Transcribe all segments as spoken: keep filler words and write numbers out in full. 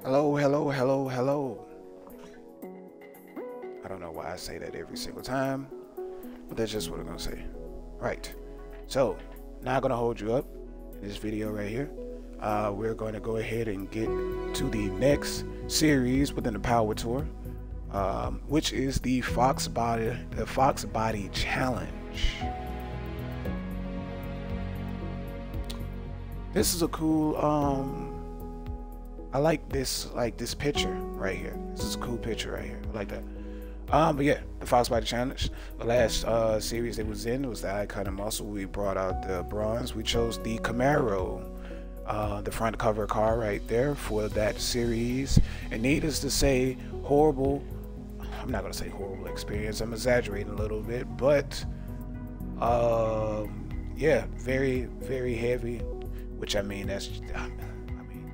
Hello, hello, hello, hello. I don't know why I say that every single time, but that's just what I'm gonna say. Right. So, not gonna hold you up in this video right here. Uh, we're going to go ahead and get to the next series within the Power Tour, um, which is the Fox Body, the Fox Body Challenge. This is a cool. Um, I like this, like this picture right here. This is a cool picture right here. I like that. Um, but yeah, the Fox Body Challenge. The last uh, series it was in was the Icon of Muscle. We brought out the bronze. We chose the Camaro, uh, the front cover car right there for that series. And needless to say, horrible. I'm not gonna say horrible experience. I'm exaggerating a little bit, but um, yeah, very, very heavy. Which I mean, that's I mean,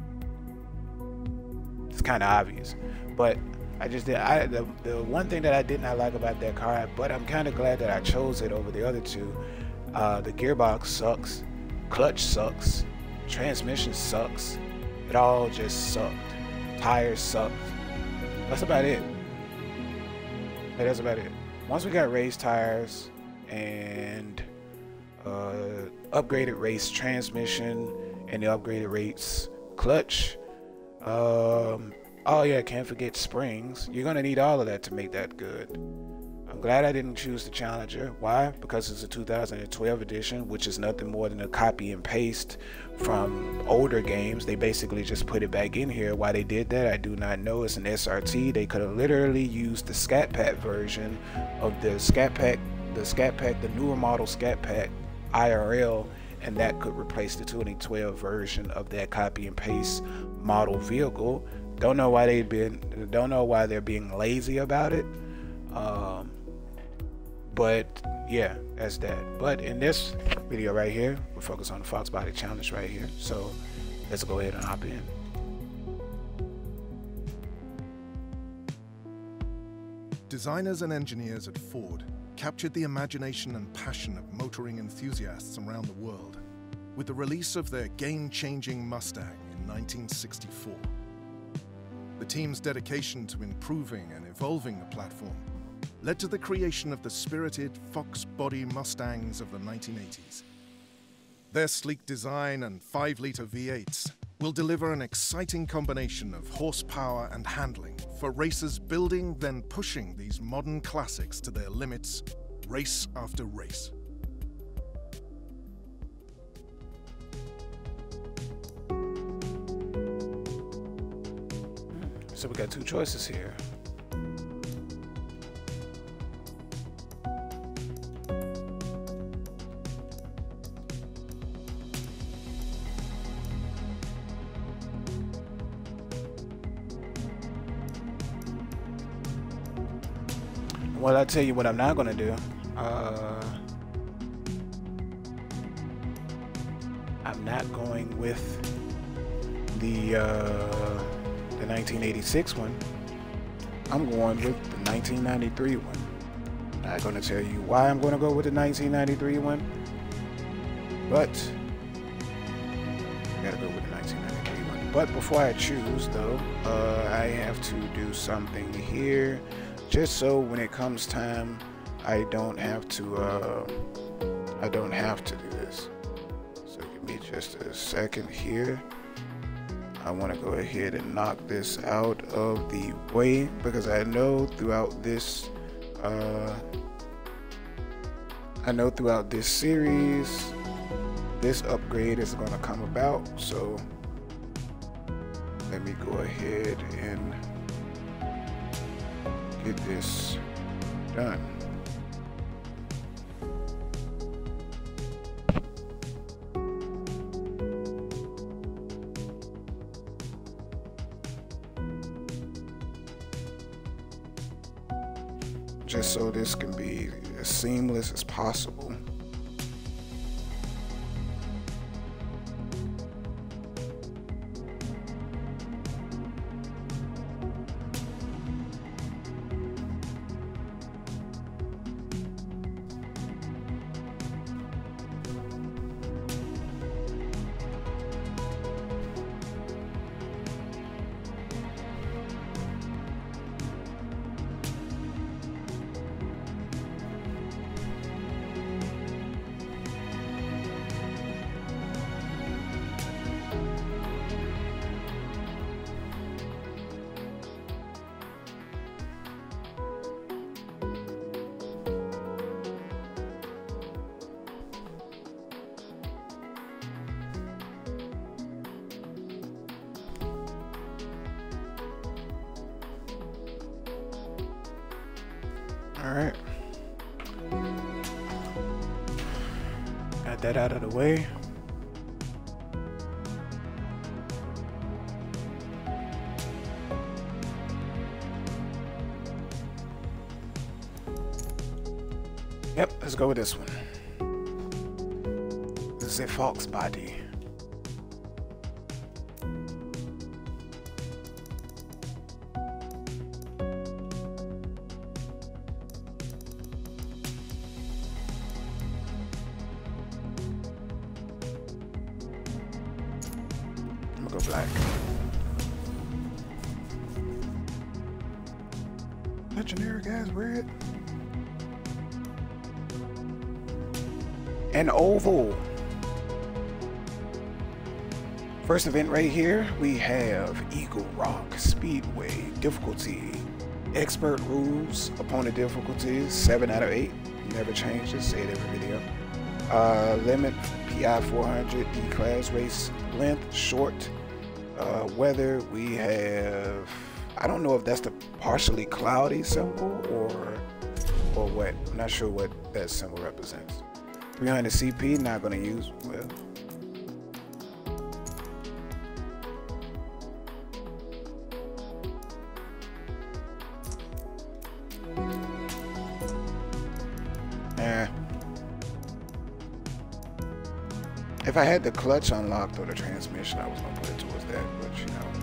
it's kind of obvious, but. I just did. I the, the one thing that I did not like about that car, but I'm kind of glad that I chose it over the other two. Uh, the gearbox sucks, clutch sucks, transmission sucks. It all just sucked. Tires sucked. That's about it. Hey, that's about it. Once we got race tires and uh, upgraded race transmission and the upgraded race clutch. Um, Oh yeah, can't forget springs. You're gonna need all of that to make that good. I'm glad I didn't choose the Challenger. Why? Because it's a two thousand twelve edition, which is nothing more than a copy and paste from older games. They basically just put it back in here. Why they did that, I do not know. It's an S R T. They could have literally used the Scat Pack version of the Scat Pack, the Scat Pack, the newer model Scat Pack I R L, and that could replace the twenty twelve version of that copy and paste model vehicle. Don't know why they've been. Don't know why they're being lazy about it. Um, but yeah, that's that. But in this video right here, we're focused on the Fox Body Challenge right here. So let's go ahead and hop in. Designers and engineers at Ford captured the imagination and passion of motoring enthusiasts around the world with the release of their game-changing Mustang in nineteen sixty-four. The team's dedication to improving and evolving the platform led to the creation of the spirited Fox Body Mustangs of the nineteen eighties. Their sleek design and five liter V eights will deliver an exciting combination of horsepower and handling for racers building, then pushing these modern classics to their limits, race after race. So we got two choices here. Well, I'll tell you what I'm not going to do. Uh, I'm not going with the... Uh, the nineteen eighty-six one. I'm going with the nineteen ninety-three one. Not going to tell you why I'm going to go with the nineteen ninety-three one, but I gotta go with the nineteen ninety-three one. But before I choose, though, uh, I have to do something here, just so when it comes time, I don't have to. Uh, I don't have to do this. So give me just a second here. I want to go ahead and knock this out of the way because I know throughout this uh, I know throughout this series this upgrade is going to come about, so let me go ahead and get this done. Just so this can be as seamless as possible. All right. Got that out of the way. Yep, let's go with this one. This is a Fox body. I'm gonna go black. That generic ass red. An oval. First event right here, we have Eagle Rock Speedway. Difficulty, expert rules. Opponent difficulties, seven out of eight. Never change this, say it every video. Uh, limit, P I four hundred, D-class, race length, short. Uh, weather, we have, I don't know if that's the partially cloudy symbol or, or what. I'm not sure what that symbol represents. three hundred C P, not going to use, well. Eh. If I had the clutch unlocked or the transmission, I was going to put it towards that, but you know.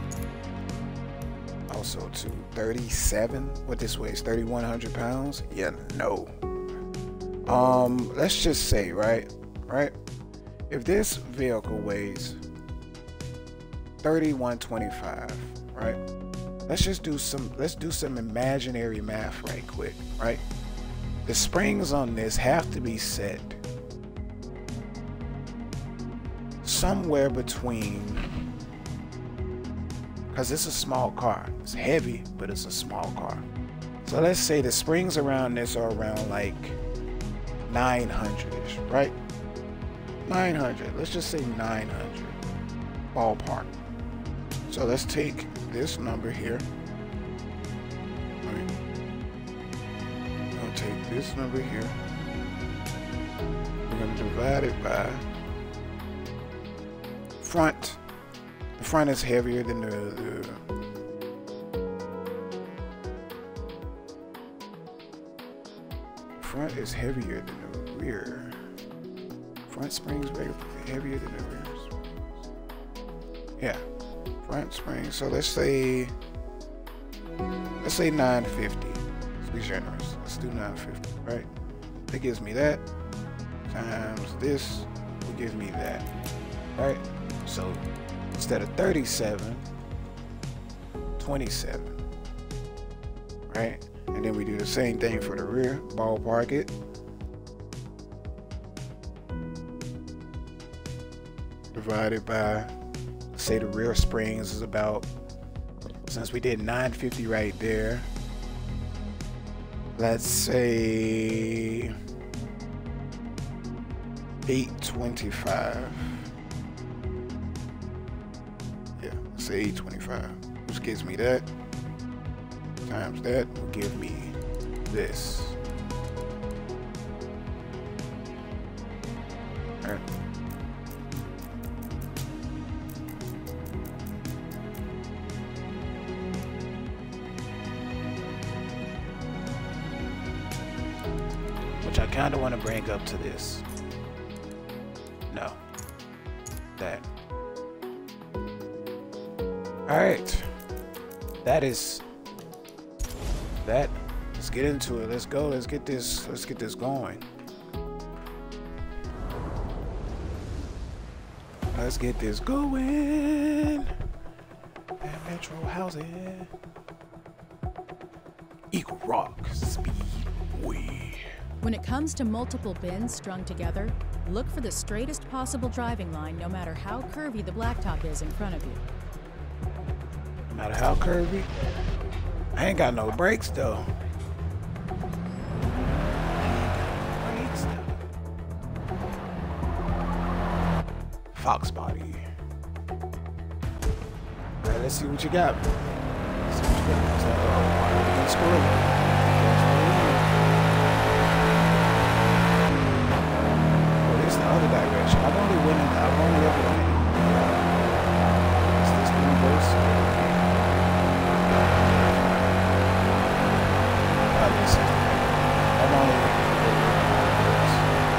Also to thirty-seven, what this weighs, thirty-one hundred pounds? Yeah, no. Um, let's just say, right, right, if this vehicle weighs thirty-one twenty-five, right, let's just do some, let's do some imaginary math right quick, right? The springs on this have to be set somewhere between, because it's a small car, it's heavy, but it's a small car. So let's say the springs around this are around like nine hundred-ish, right? nine hundred, let's just say nine hundred, ballpark. So let's take this number here, right? I'll take this number here, we're going to divide it by front. The front is heavier than the, the front is heavier than the rear. Front springs are heavier than the rear. Yeah, front springs. So let's say, let's say nine fifty. Let's be generous. Let's do nine fifty, right? That gives me that times this will give me that, right? So instead of thirty-seven, twenty-seven, right? And then we do the same thing for the rear, ballpark it. Divided by, say the rear springs is about, since we did nine fifty right there, let's say eight twenty-five. Yeah, let's say eight twenty-five, which gives me that. Times that will give me this. All right. Which I kind of want to bring up to this. No. That. All right. That is that. Let's get into it. Let's go. Let's get this. Let's get this going. Let's get this going. At Metro Housing. Eagle Rock Speedway. When it comes to multiple bins strung together, look for the straightest possible driving line, no matter how curvy the blacktop is in front of you. No matter how curvy? I ain't got no brakes though. Brakes though. Fox body. Alright, let's see what you got. Let's see what you got. So, uh, other direction. I've only went in, I've only ever went in. Is this the reverse? Oh, this is the I've only ever went in reverse.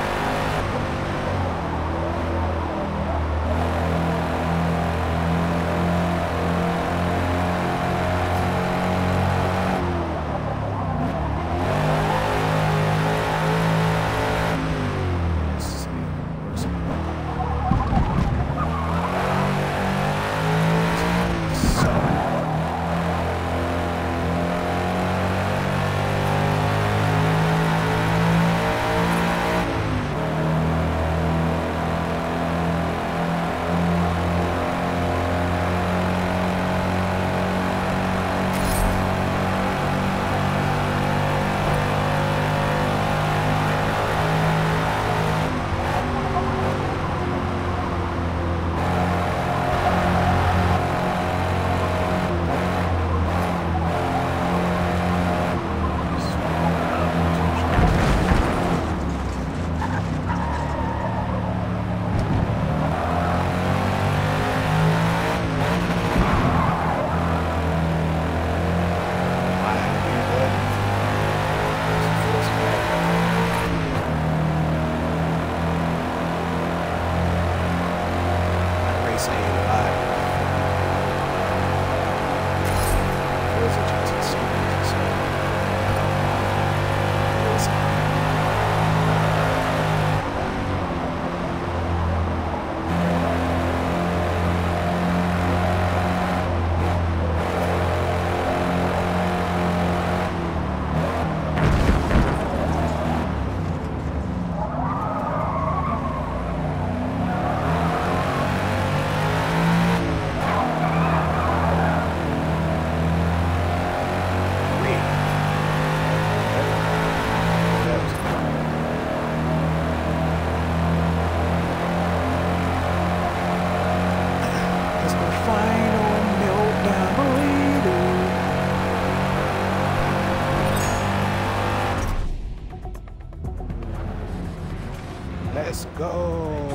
Let's go.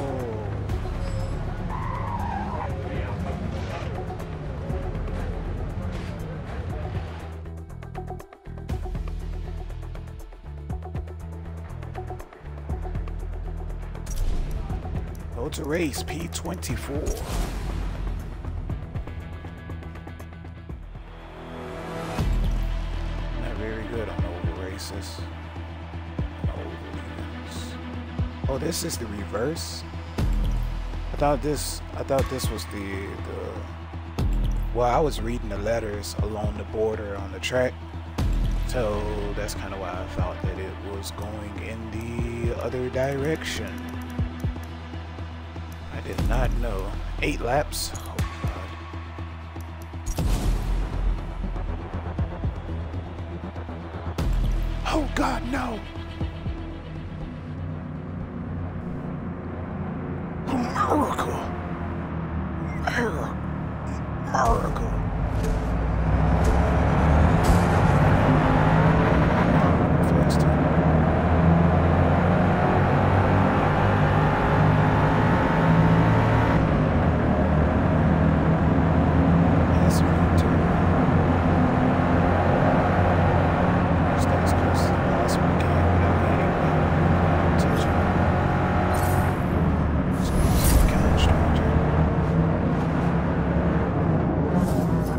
Go to race P twenty-four. Not very good on oval races. Oh, this is the reverse. I thought this. I thought this was the the. Well, I was reading the letters along the border on the track, so that's kind of why I thought that it was going in the other direction. I did not know. Eight laps. Oh God. Oh God, no. America. America. America. Faster. Yes, me too. Stay as close as possible we can without hitting the attention. Kind of stranger.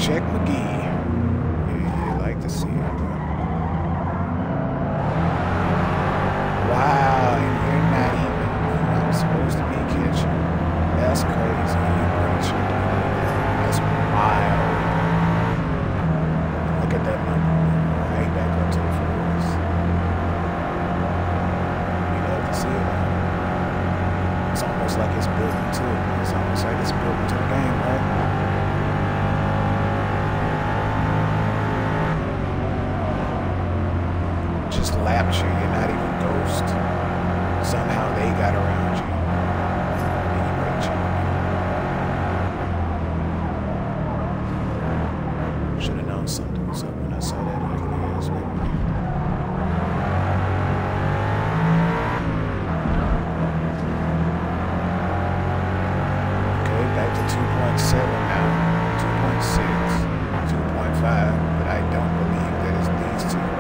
Check McGee. Yeah, you like to see it. Wow, and you're not even who I'm supposed to be catching. That's crazy. That's wild. Look at that number. Right back up to the floors. You love to see it. It's almost like it's built into it. It's almost like it's built into the game, right? Just lapped you. You're not even ghost. Somehow they got around you. And you break you. Should have known something was up when I saw that ugly ass whip. Okay, back to two point seven now. two point six, two point five, but I don't believe that it's these two.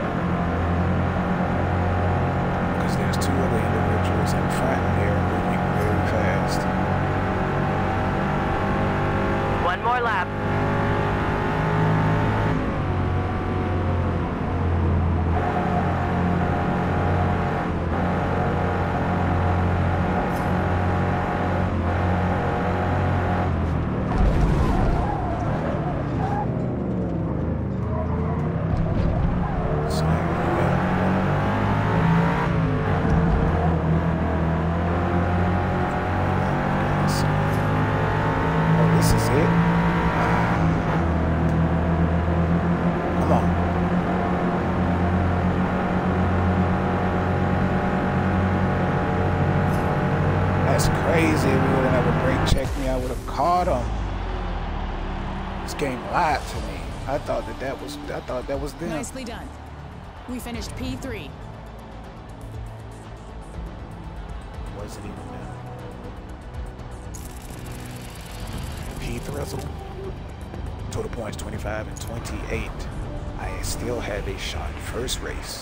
There's two other individuals in front here moving very fast. One more lap. Crazy, if we would have never brake checked me, I would have caught him. This game lied to me. I thought that that was, I thought that was them. Nicely done. We finished P three. Wasn't even them. P three. Total points twenty-five and twenty-eight. I still have a shot. First race.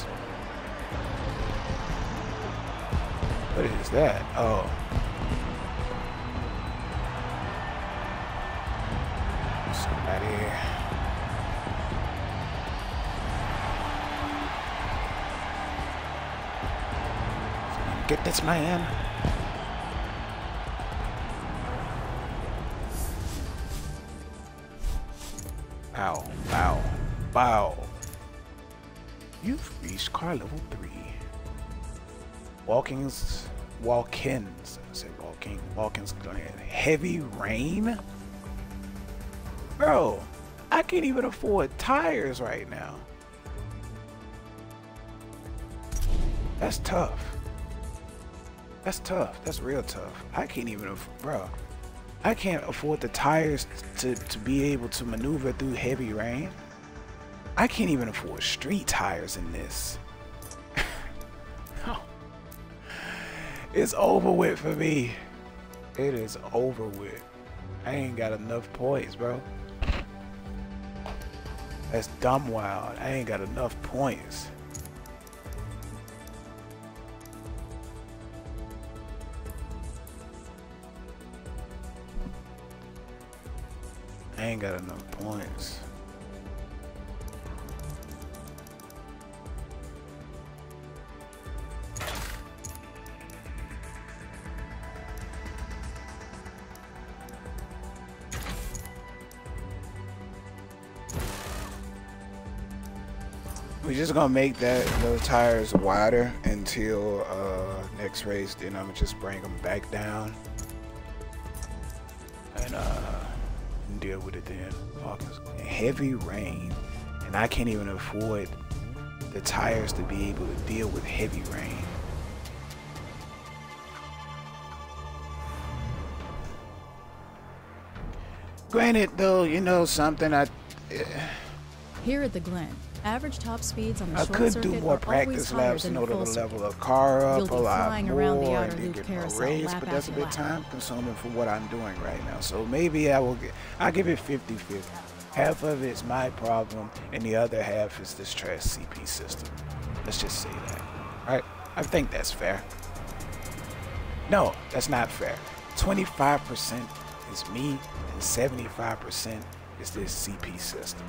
What is that? Oh. Somebody. Get this man. Bow, bow, bow. You've reached car level three. Walking's, Walkins, I said walking, Walkins Glen. Heavy rain? Bro, I can't even afford tires right now. That's tough. That's tough. That's real tough. I can't even, bro. I can't afford the tires to, to be able to maneuver through heavy rain. I can't even afford street tires in this. It's over with for me. It is over with. I ain't got enough points, bro. That's dumb wild. I ain't got enough points. I ain't got enough points. We're just gonna make that those tires wider until uh, next race. Then I'm gonna just bring them back down and uh, deal with it then. Heavy rain, and I can't even afford the tires to be able to deal with heavy rain. Granted, though, you know something, I. Uh, Here at the Glen, average top speeds on the I short could circuit do more are practice always higher laps in than order the to full level circuit. a car up You'll a be lot flying around the more outer and loop get carousel more race, lap but that's a after bit lap. time consuming for what I'm doing right now. So maybe I will get, I'll give it fifty fifty. Half of it's my problem, and the other half is this trash C P system. Let's just say that. All right? I think that's fair. No, that's not fair. twenty-five percent is me, and seventy-five percent is this C P system.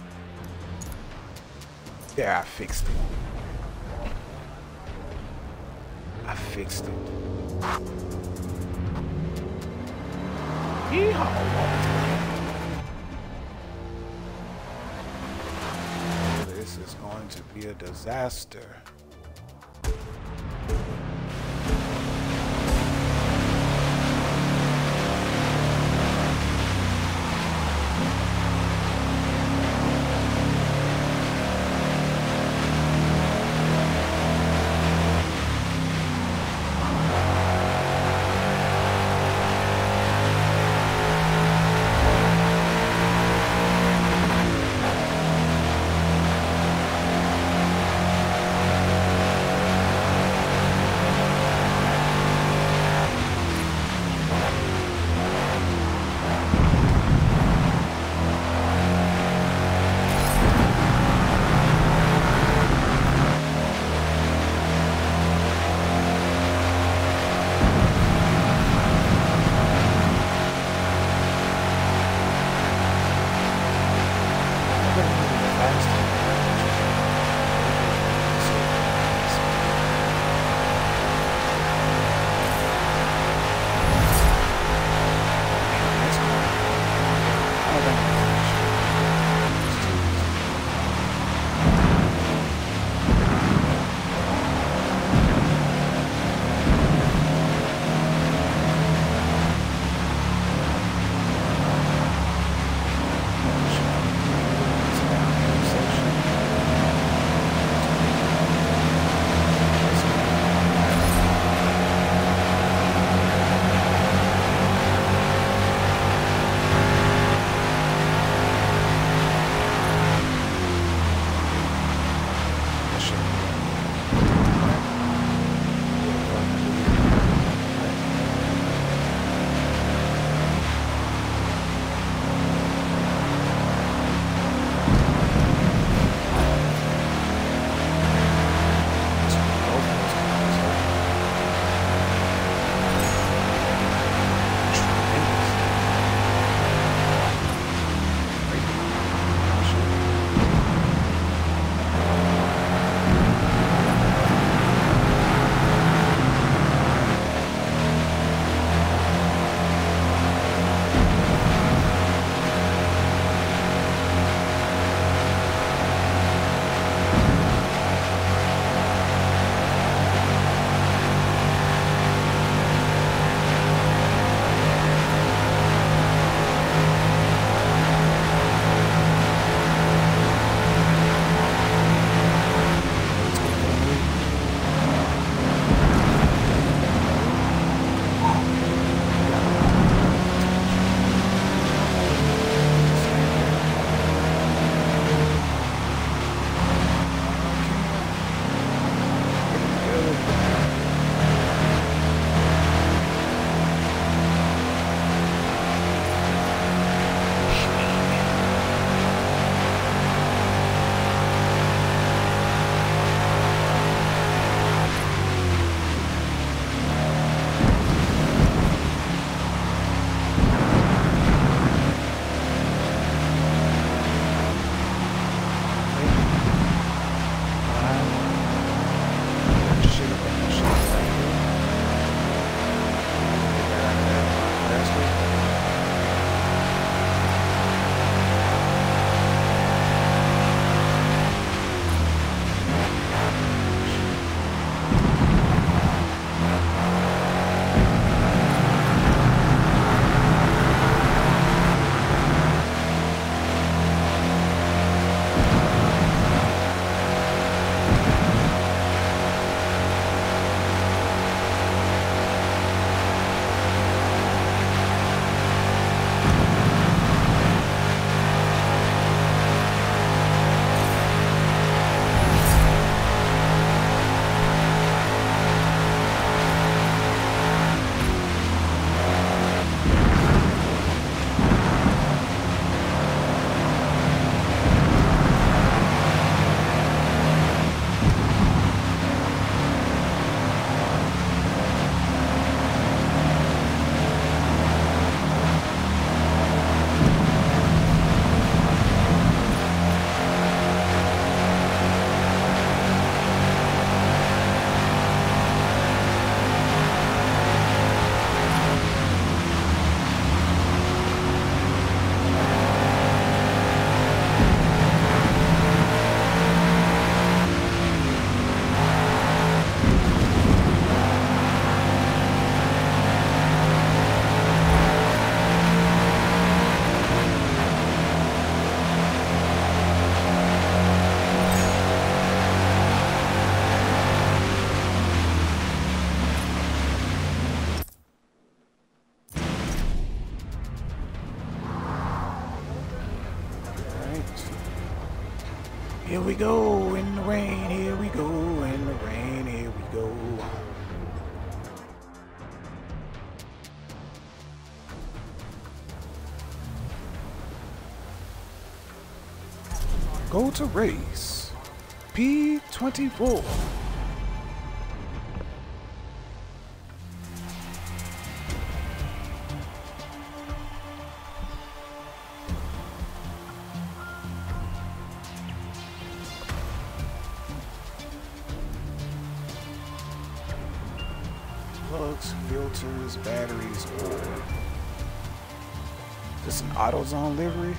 There, I fixed it. I fixed it. Yeehaw! This is going to be a disaster. Here we go in the rain, here we go in the rain, here we go. Go to race P twenty-four. Plugs, filters, batteries, or just an AutoZone livery.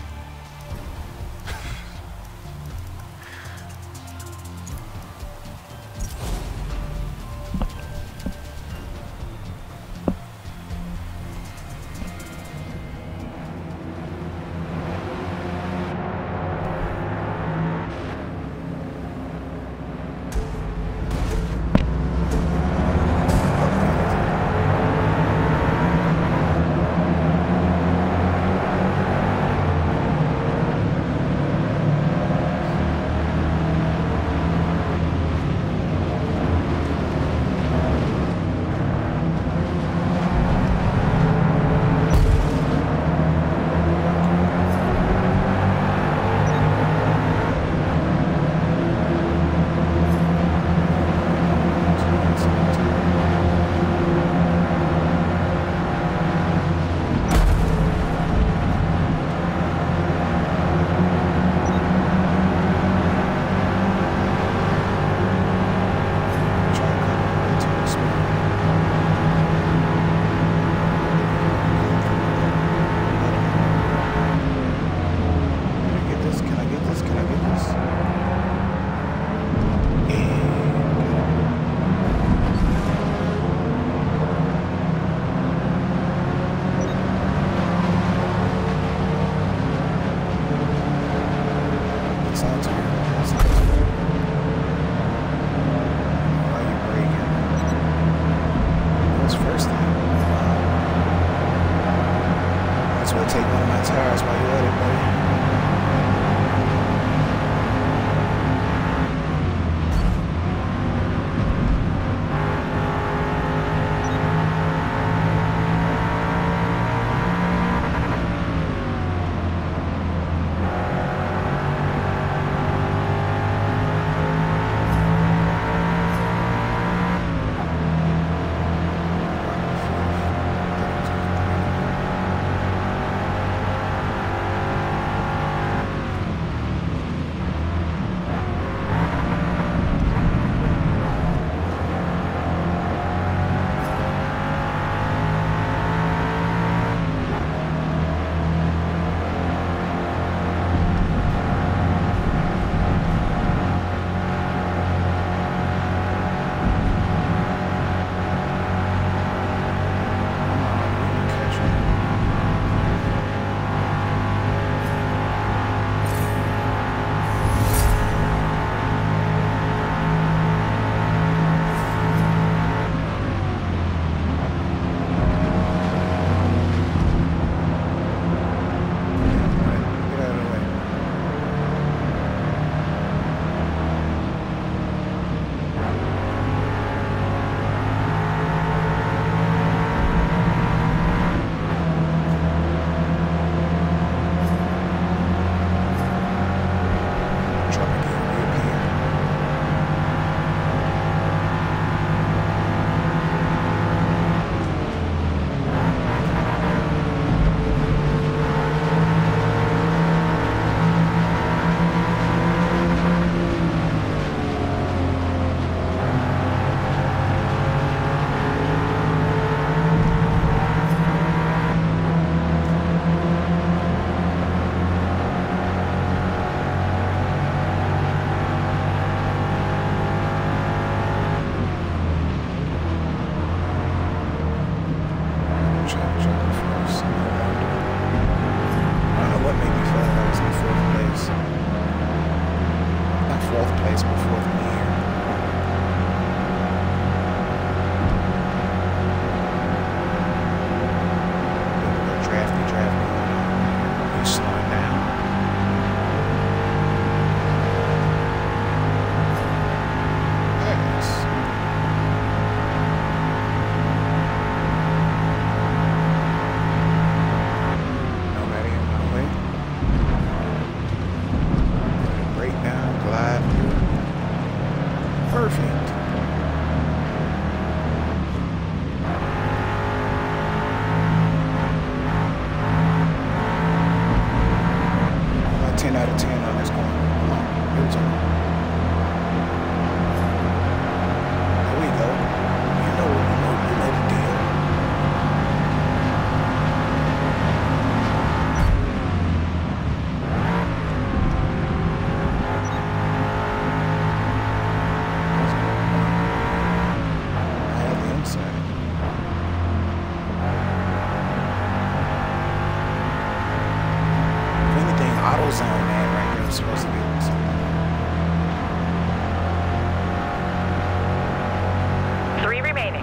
perfect. My ten out of ten on this corner. Come on, give it to me. There we go. You know, you know, you know the deal. AutoZone, man, right there was supposed to be something. Three remaining.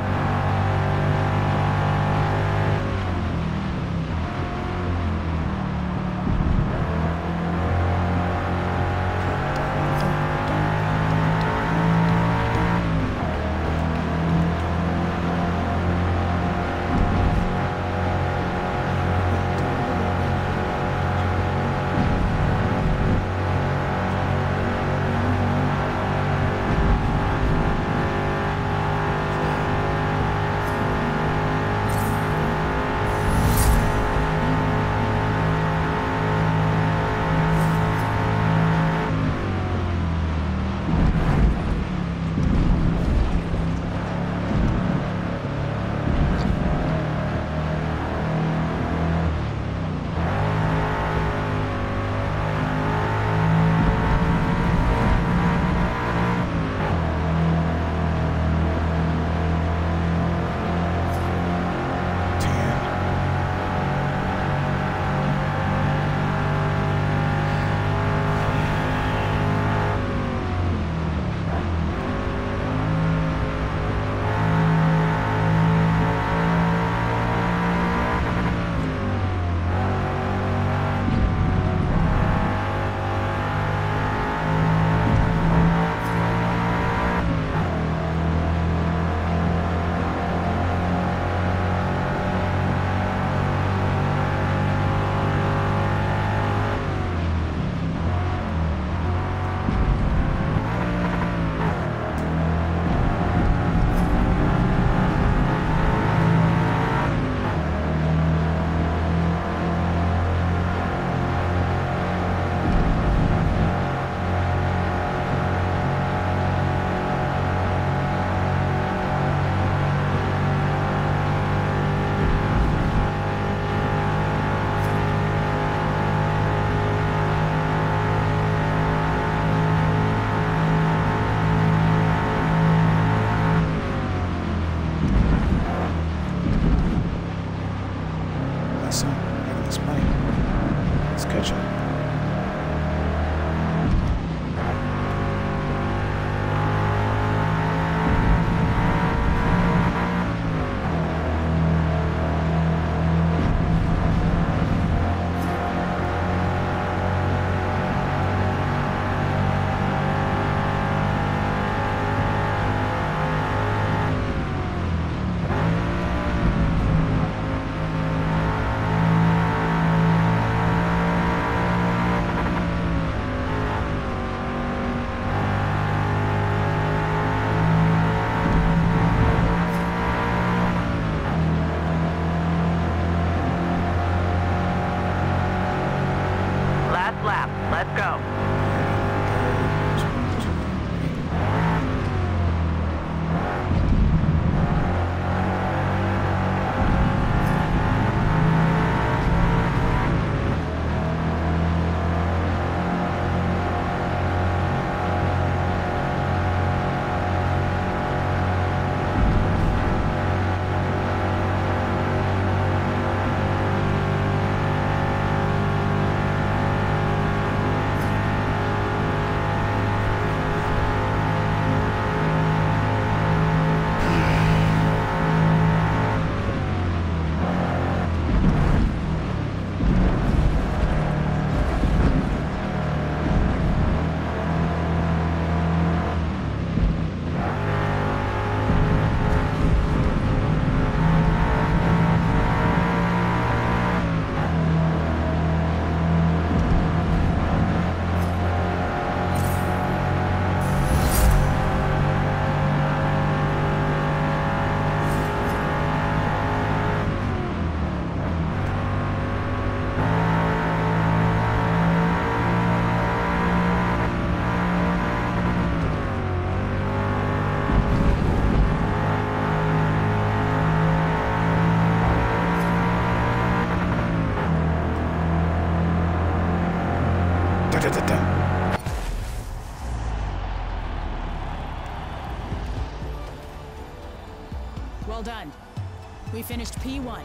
Well done. We finished P one.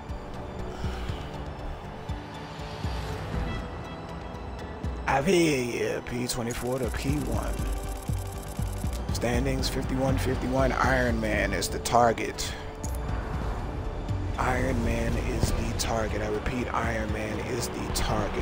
I've here, yeah, P twenty-four to P one. Standings fifty-one fifty-one. Iron Man is the target. Iron Man is the target. I repeat, Iron Man is the target.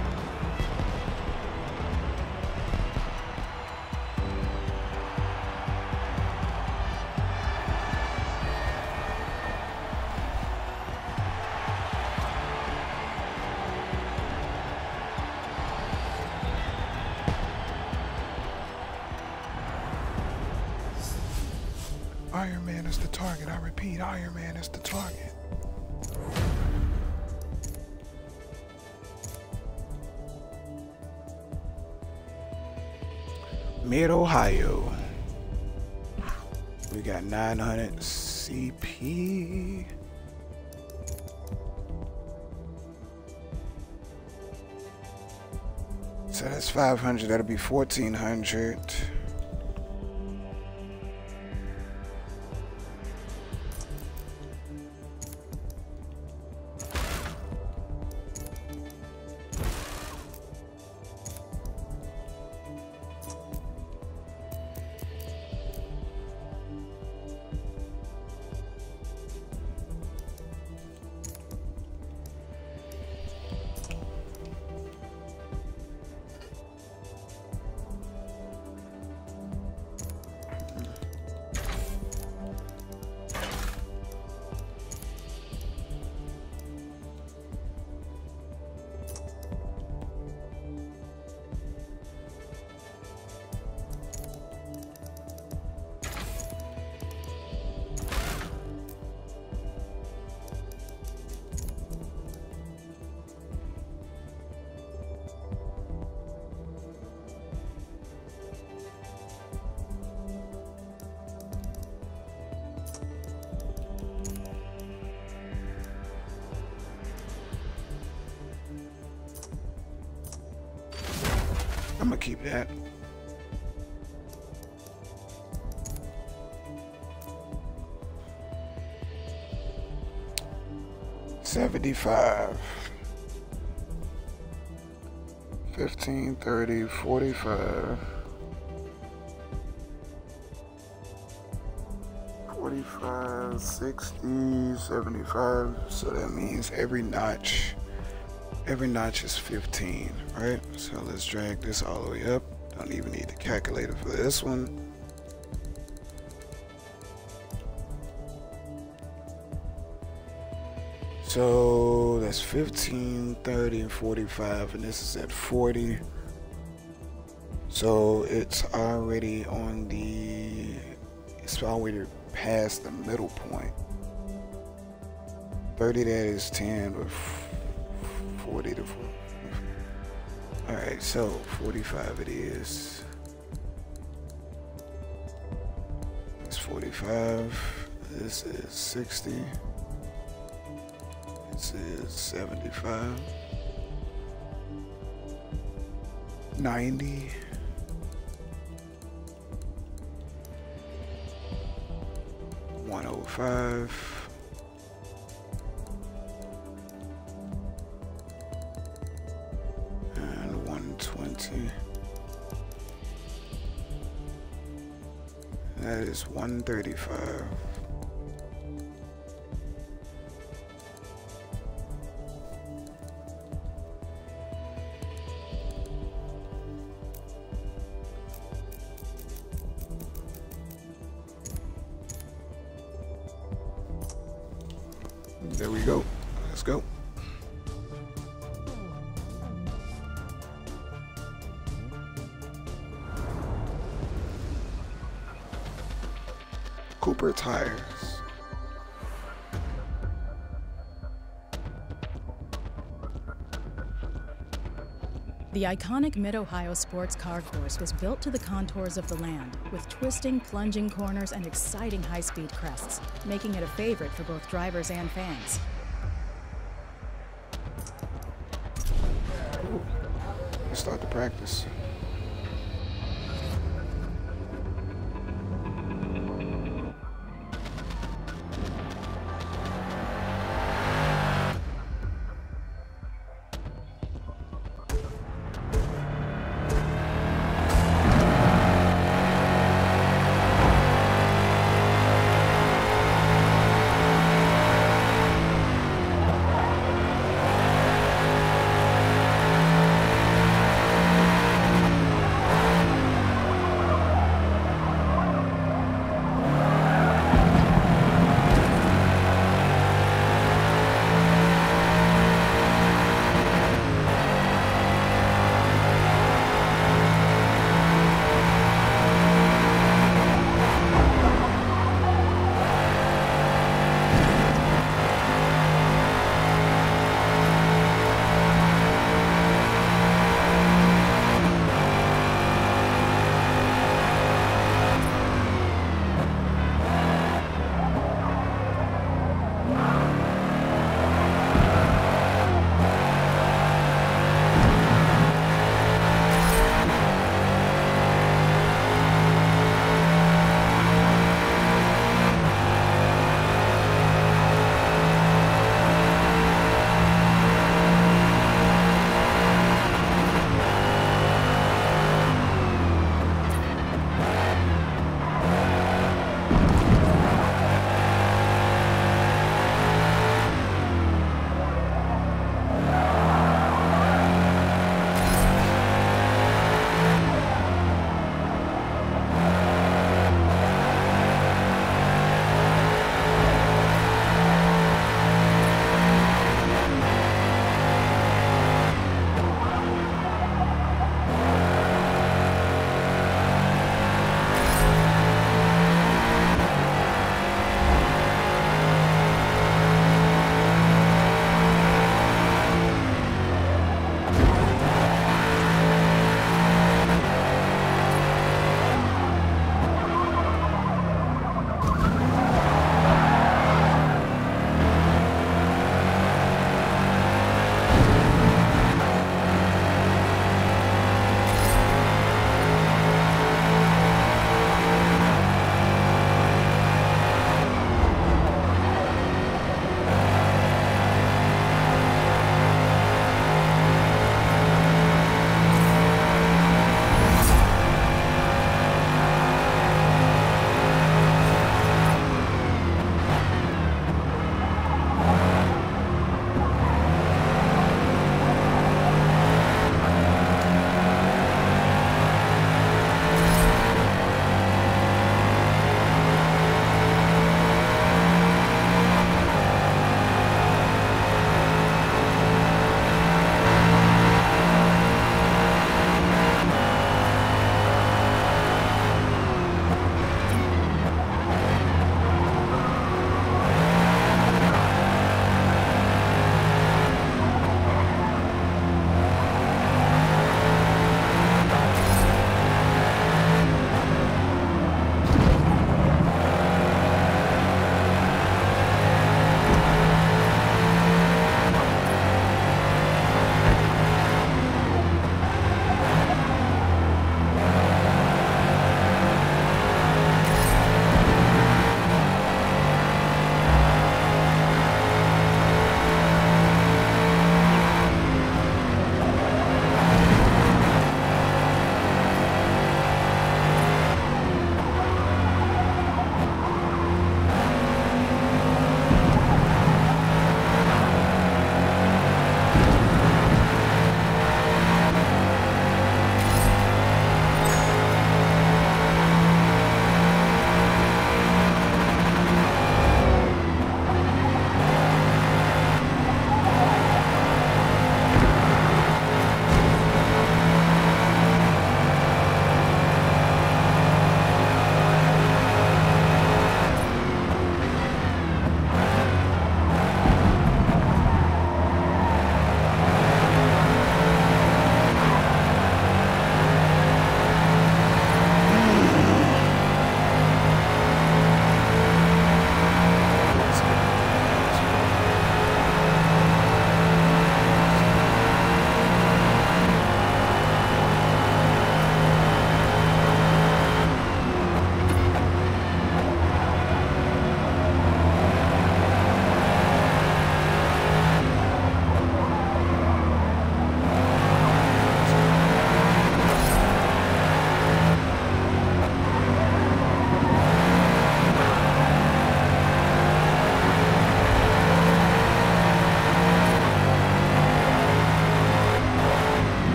Iron Man is the target. I repeat, Iron Man is the target. Mid-Ohio. We got nine hundred C P. So that's five hundred. That'll be fourteen hundred. I'm gonna keep that. Seventy-five. Fifteen, thirty, forty-five. Forty-five, sixty, seventy-five. So that means every notch. Every notch is fifteen, right? So let's drag this all the way up. Don't even need the calculator for this one. So that's fifteen, thirty, and forty-five, and this is at forty. So it's already on the, it's already past the middle point. thirty, that is ten, but forty to forty. All right, so forty-five it is. It's forty-five. This is sixty. This is seventy-five. ninety. one oh five. twenty. That is one thirty-five. There we go. Let's go. Cooper Tires. The iconic Mid-Ohio sports car course was built to the contours of the land, with twisting, plunging corners and exciting high-speed crests, making it a favorite for both drivers and fans. Ooh. Let's start the practice.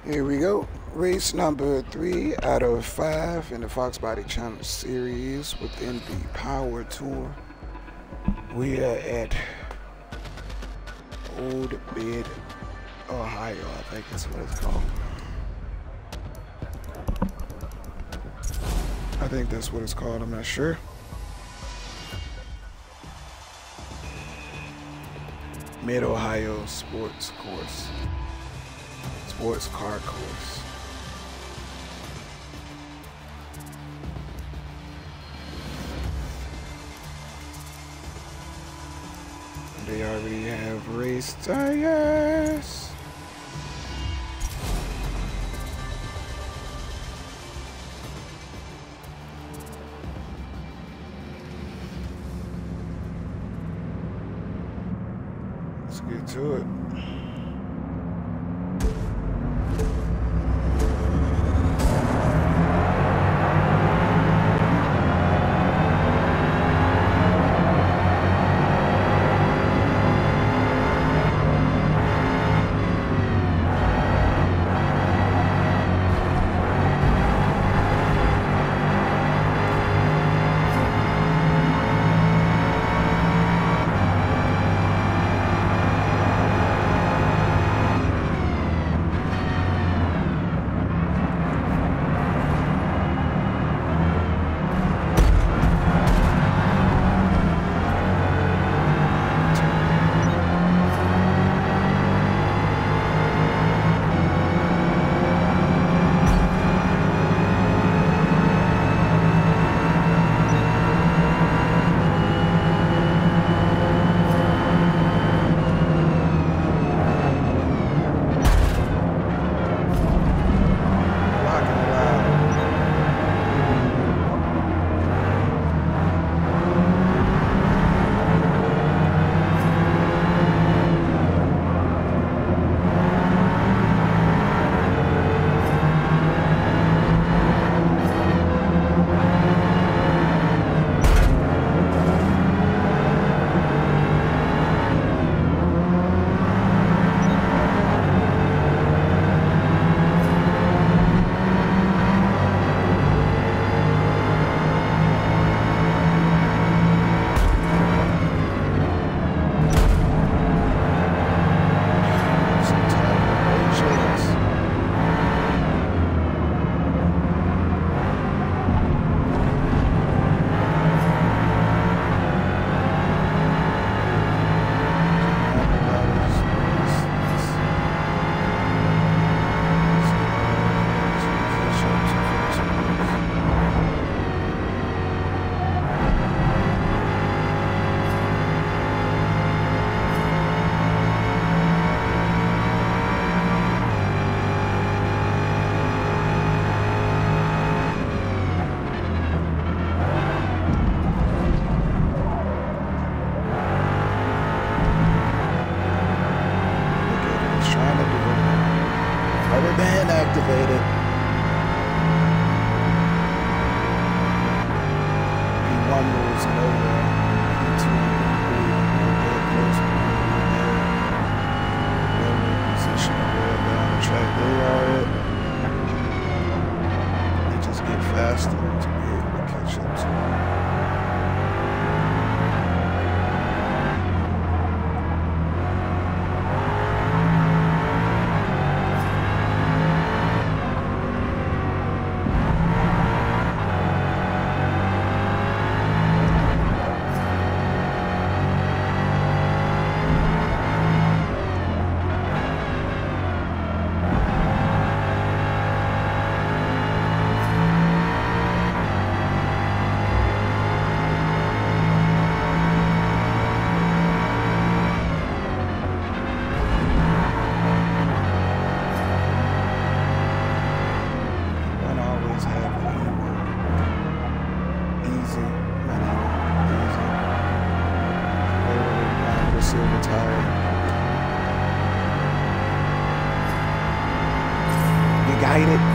Here we go. Race number three out of five in the Fox Body Challenge series within the Power Tour. We are at Old Bend, Ohio, I think that's what it's called. I think that's what it's called, I'm not sure. Mid-Ohio Sports Course. Sports car course. They already have race tires. Let's get to it. Activated. P one moves nowhere. P two very close. Railroad position where down the track they are at. They just get faster to be able to catch up to them. Silver tire. You got it.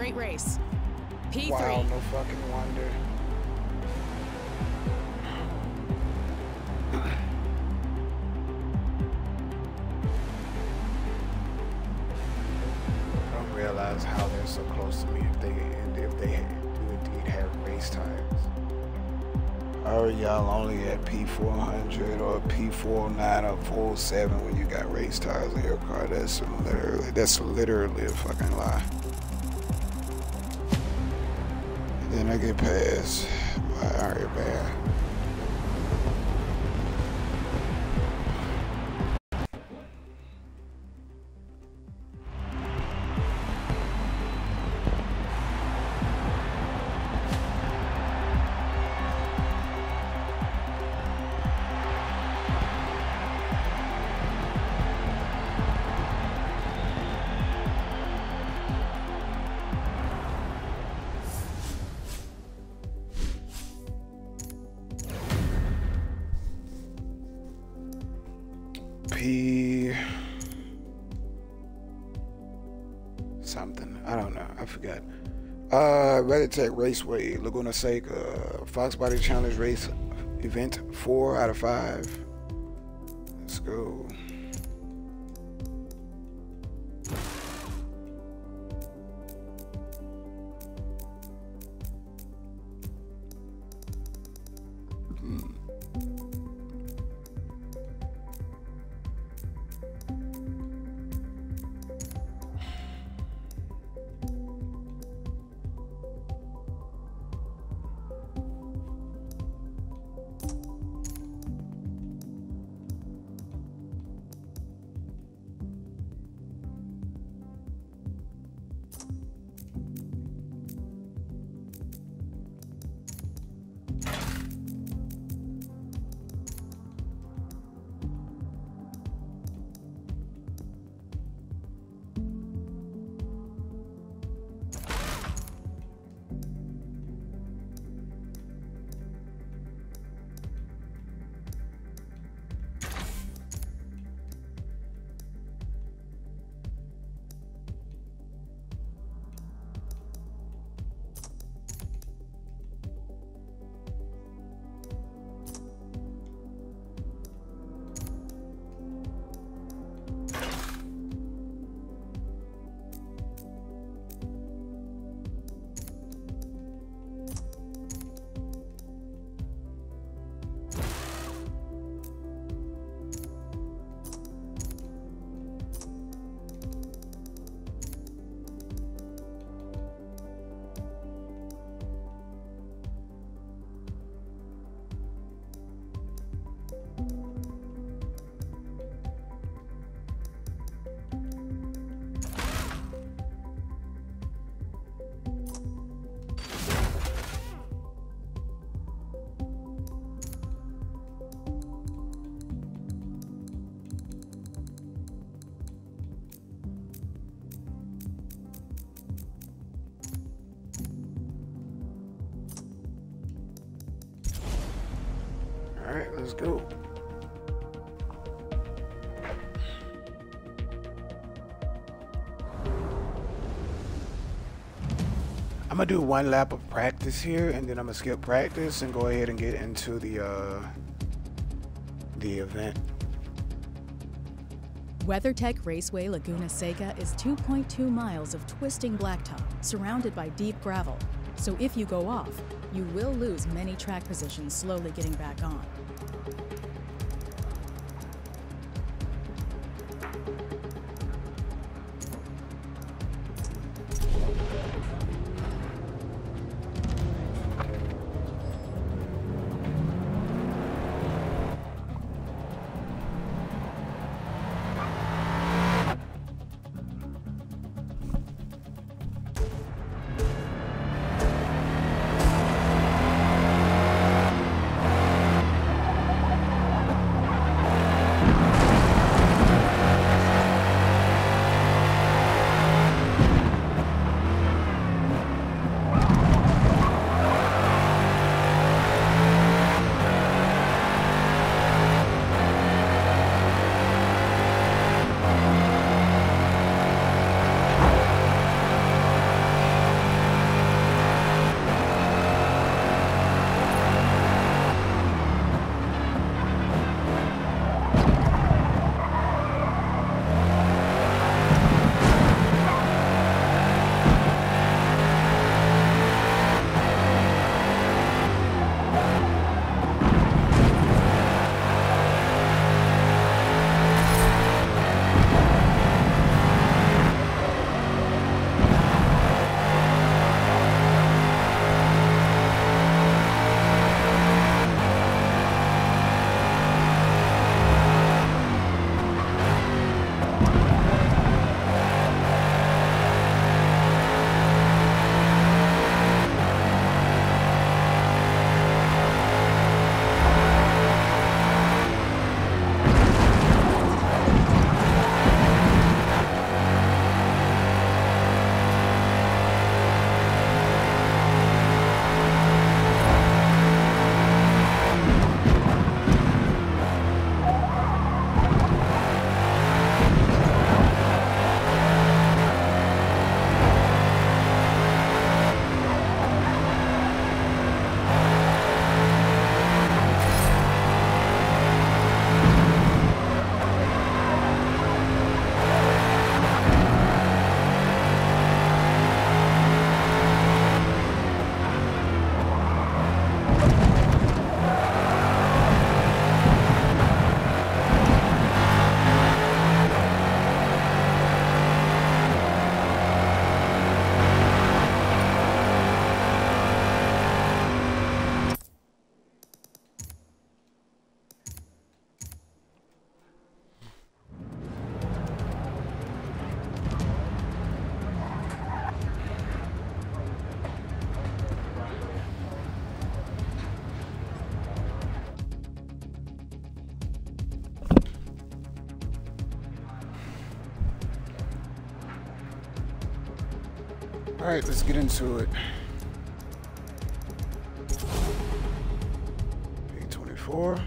Great race. P three. Wow, no fucking wonder. I don't realize how they're so close to me if they if they do indeed have race tires. Or y'all only at P four hundred or P four oh nine or four oh seven when you got race tires in your car. That's literally that's literally a fucking lie. And then I get past my Iron Man. P something. I don't know. I forgot. Uh, WeatherTech Raceway, Laguna Seca, Fox Body Challenge Race Event four out of five. Let's go. All right, let's go. I'm gonna do one lap of practice here, and then I'm gonna skip practice and go ahead and get into the uh, the event. WeatherTech Raceway Laguna Seca is two point two miles of twisting blacktop, surrounded by deep gravel. So if you go off, you will lose many track positions slowly getting back on. All right, let's get into it. P twenty-four.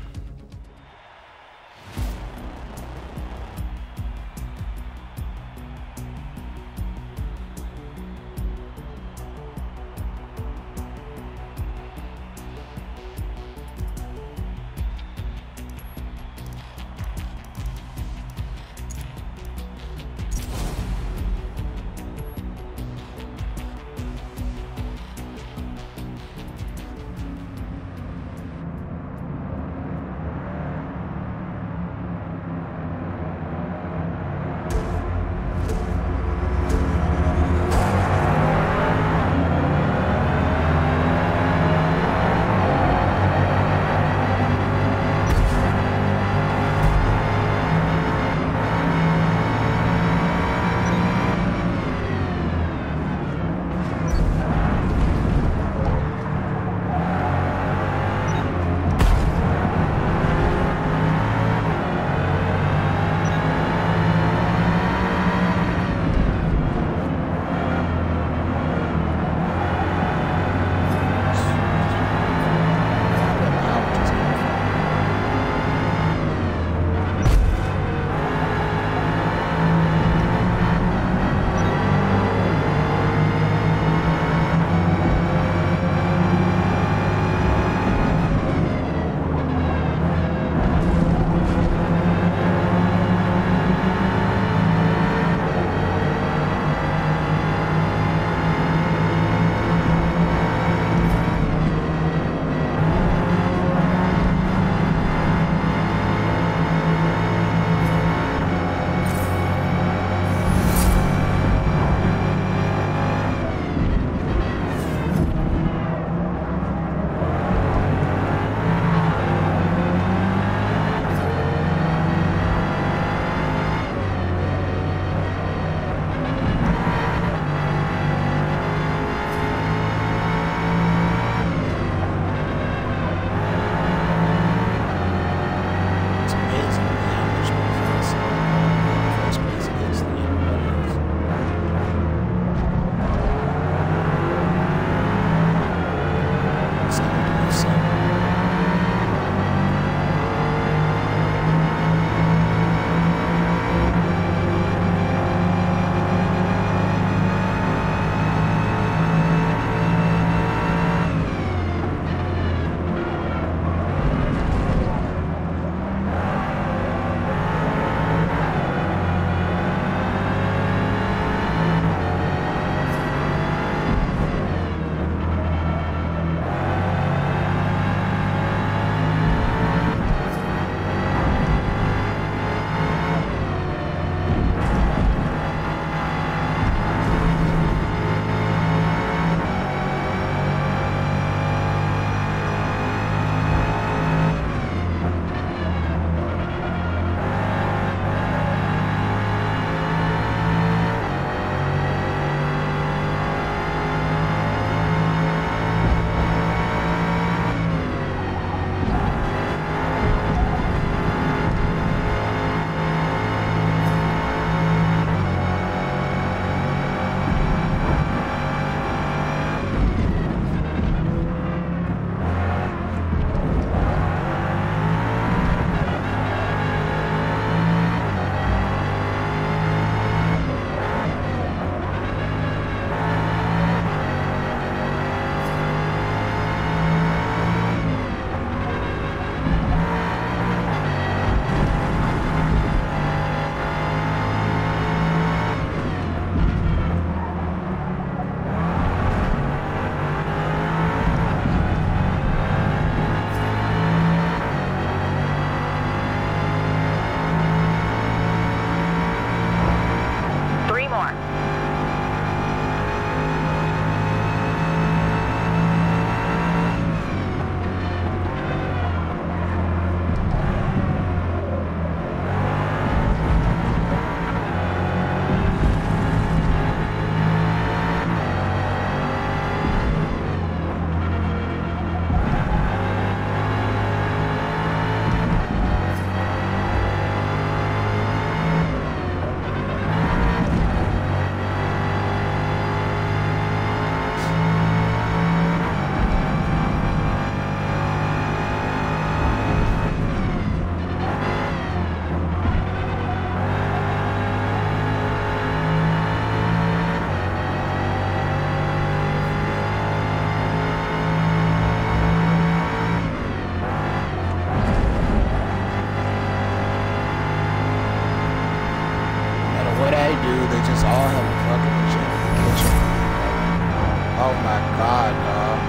they just all have a fucking agenda to catch up. Oh my god, dog.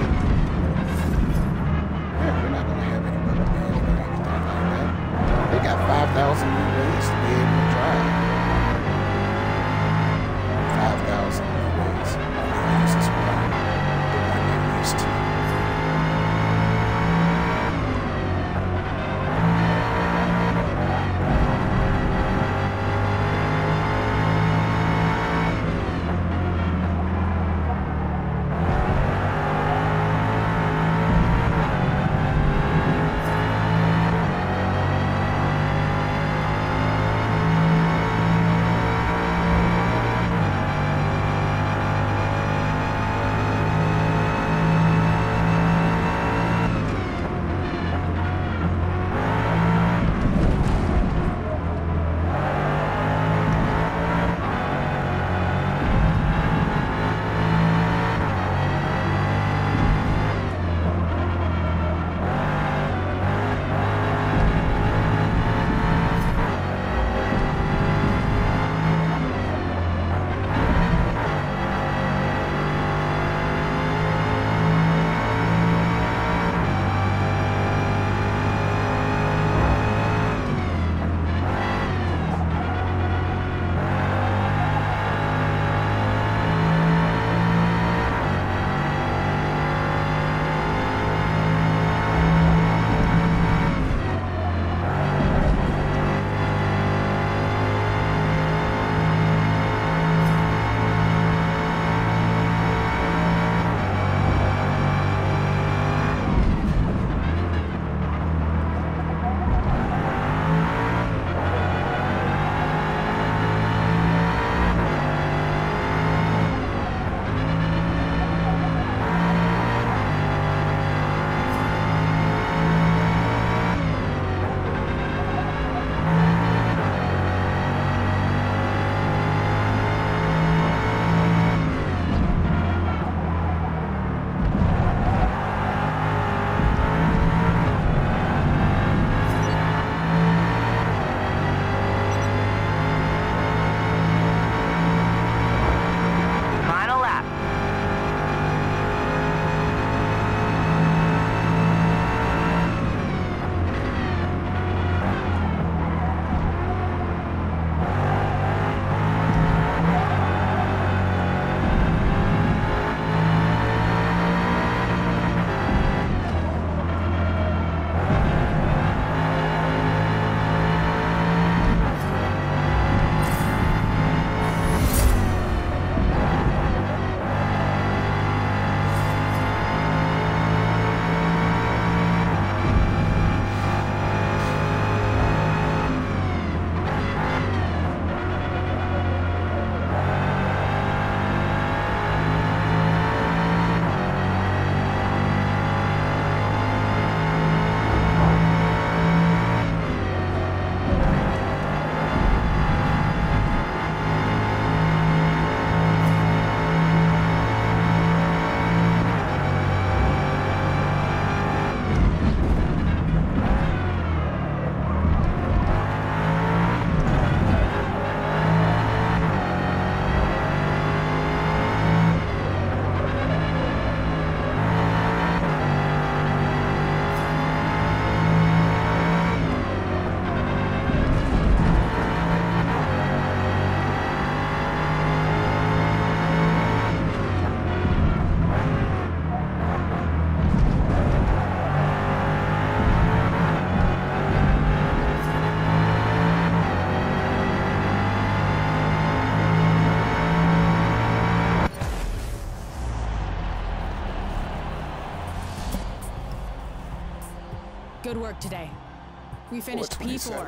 Yeah, we're not gonna have any rubber banding or anything like that. They got five thousand new ways to be able to drive. five thousand new ways. I use this one. The one they're used to. Good work today. We finished P four.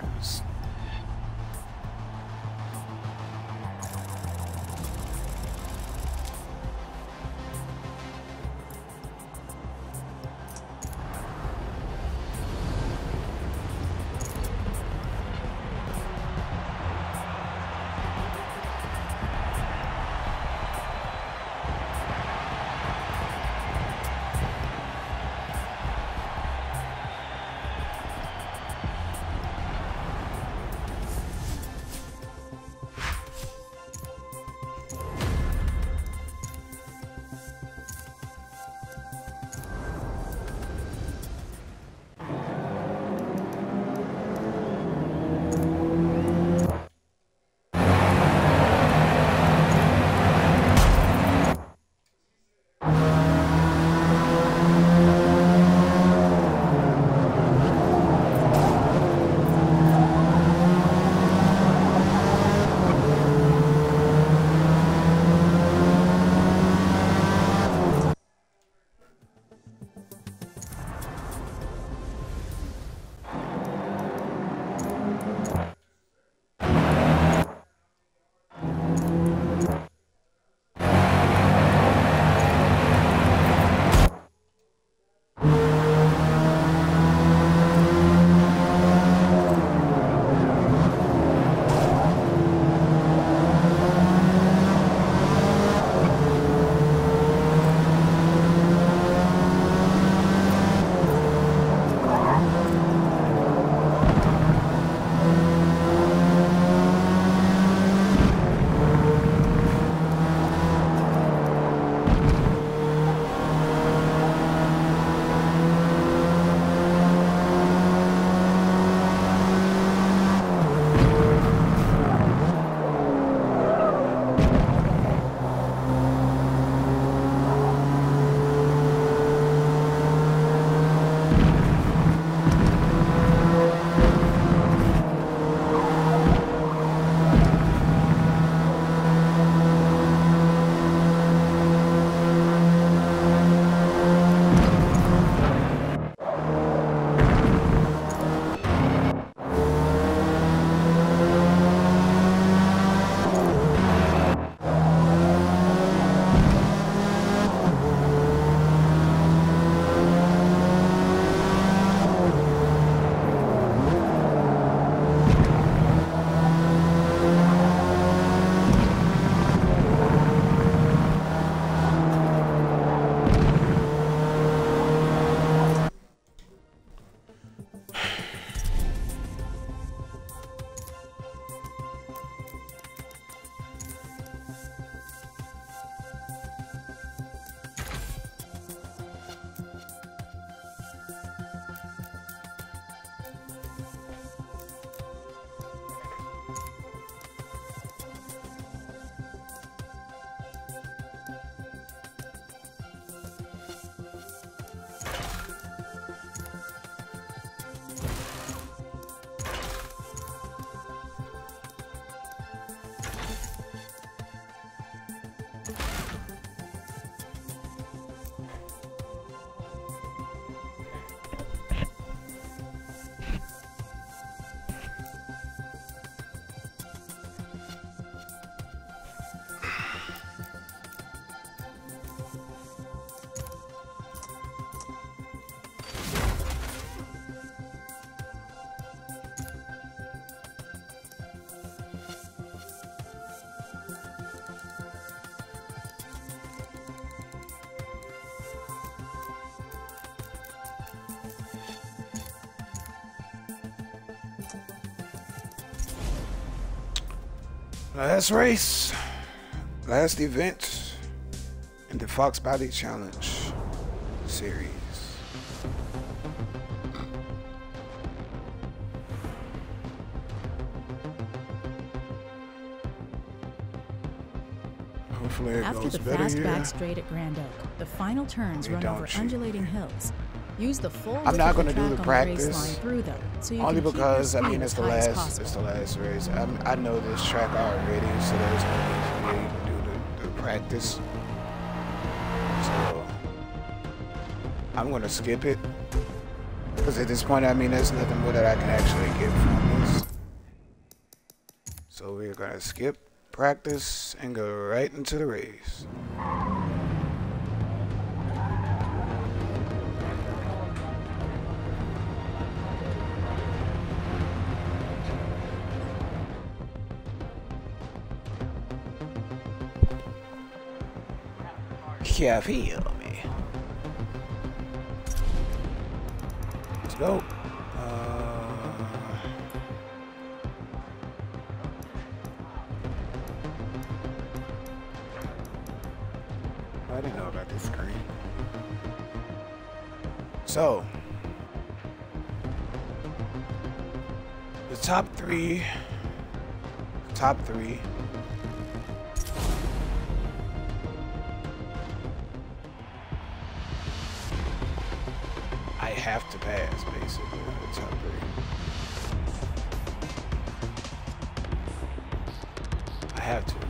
Last race, last event in the Fox Valley Challenge series. Hopefully it After goes the better fast here. back straight at Grand Oak, the final turns They run don't over cheat. undulating hills. Use the full I'm width not of the gonna do track the on the practice, race line through them, so you Only can keep your because I speed mean as it's the high as last possible. it's the last race. I'm, I know this track already, so there's no need for me to even do the, the practice. So I'm gonna skip it because at this point, I mean, there's nothing more that I can actually get from this. So we're gonna skip practice and go right into the race. Yeah, feel me. Let's go. Uh, I didn't know about this screen. So, the top three, top three. I have to pass, basically, the top three. I have to.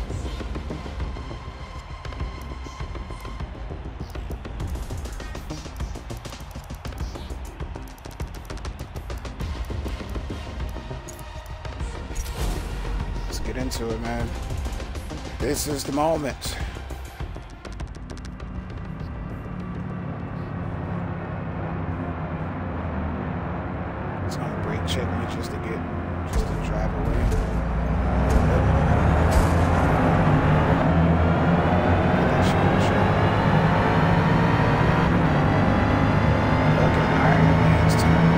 Let's get into it, man. This is the moment. It's gonna brake check me just to get, just to drive away. Get that shit in check. Look at Iron Man's turn.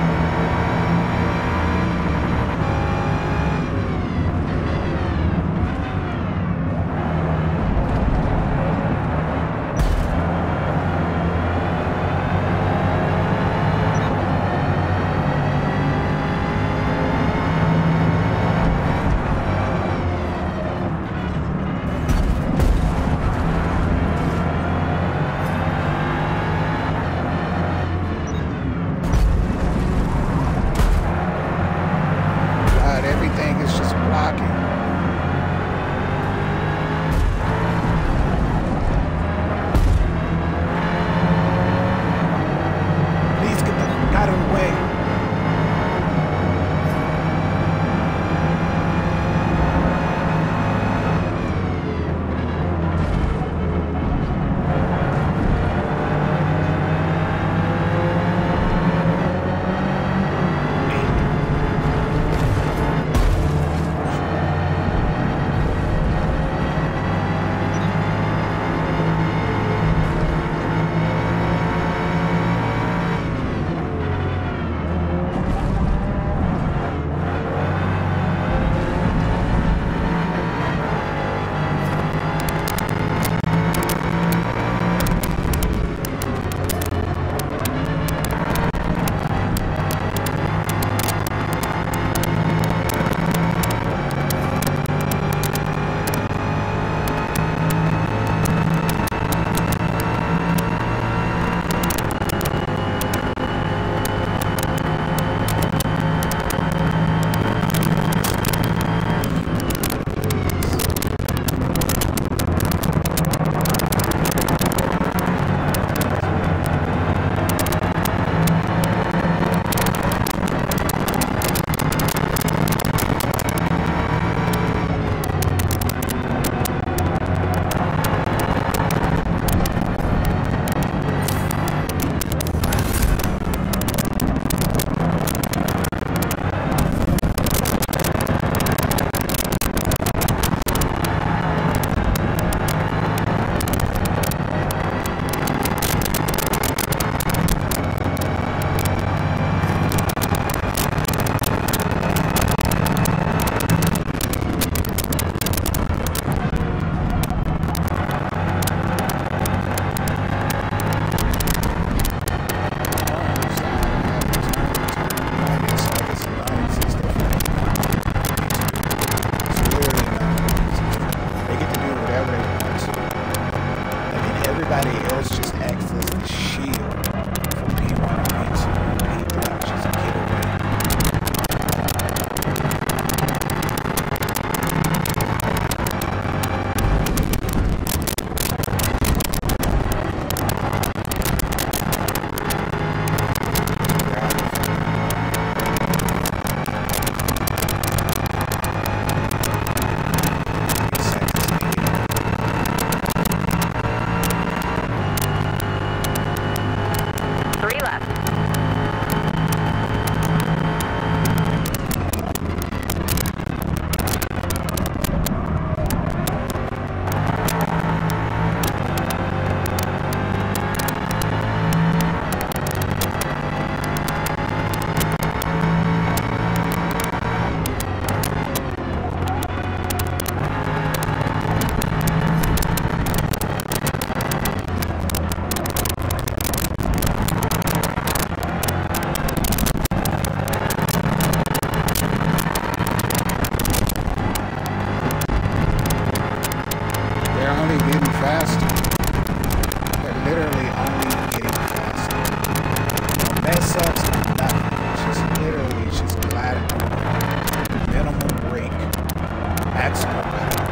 only getting faster. They're literally only getting faster. No mess ups, no nothing. Just literally just gliding over. Minimum brake, maximum power.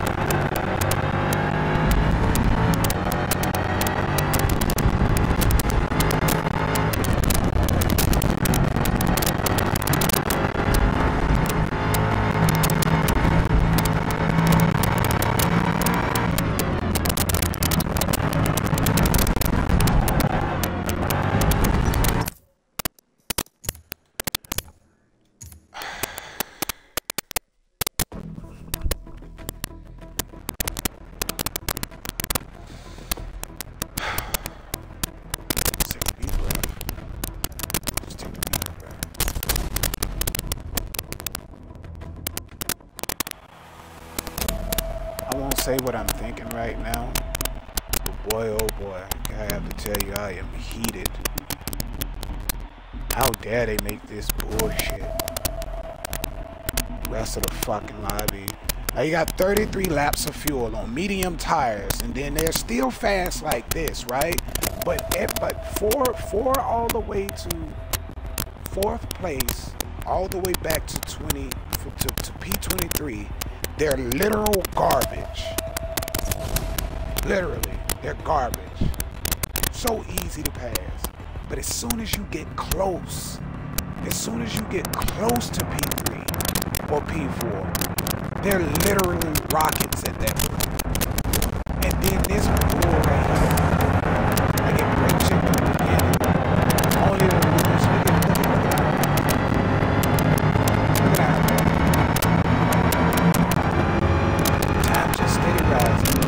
I won't say what I'm thinking right now, but boy, oh boy, I have to tell you, I am heated. How dare they make this bullshit? Rest of the fucking lobby. Now you got thirty-three laps of fuel on medium tires, and then they're still fast like this, right? But it, but four, four all the way to fourth place, all the way back to twenty to, to P twenty-three. They're literal garbage. Literally, they're garbage. So easy to pass. But as soon as you get close, as soon as you get close to P three or P four, they're literally rockets at that point. And then this bull right here, I get brake checked at the beginning. Only to lose. Look at, look at, look at that. Look at that. Time just steady rising.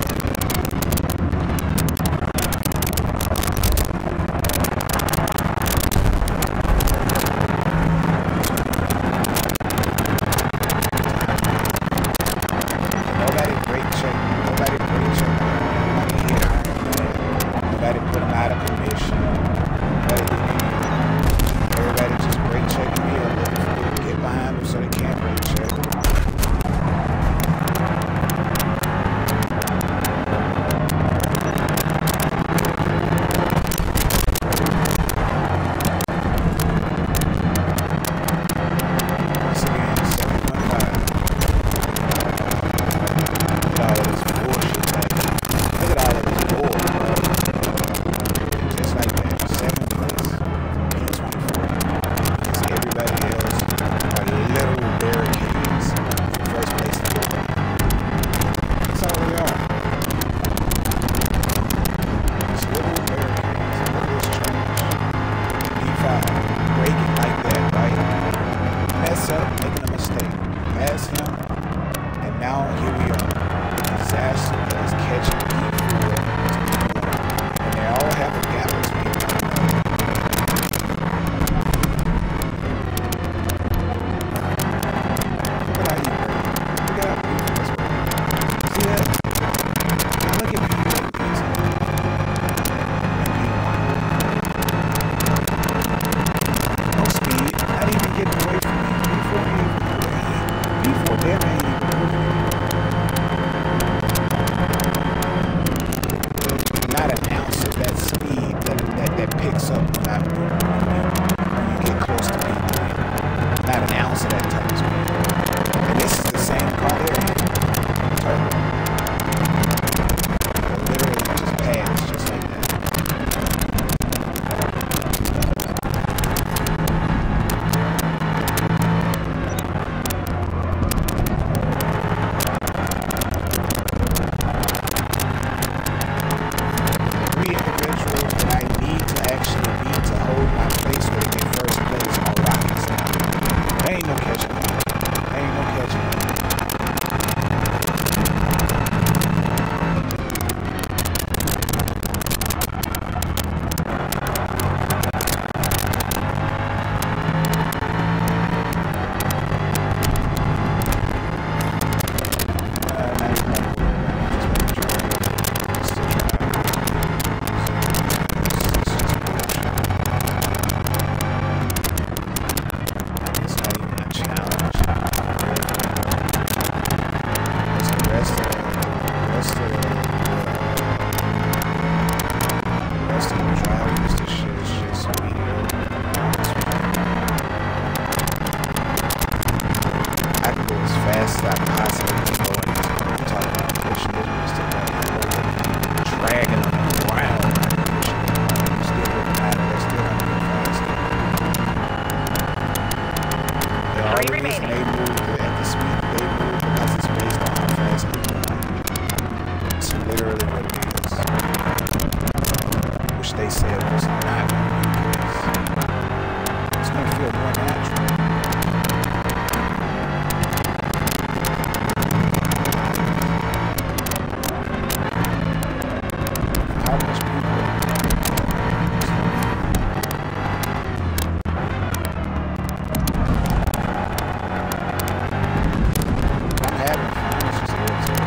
literally what it is. Which they said was not going to be the case. It's going to feel more natural. How much people I'm having fun. It's just irritating.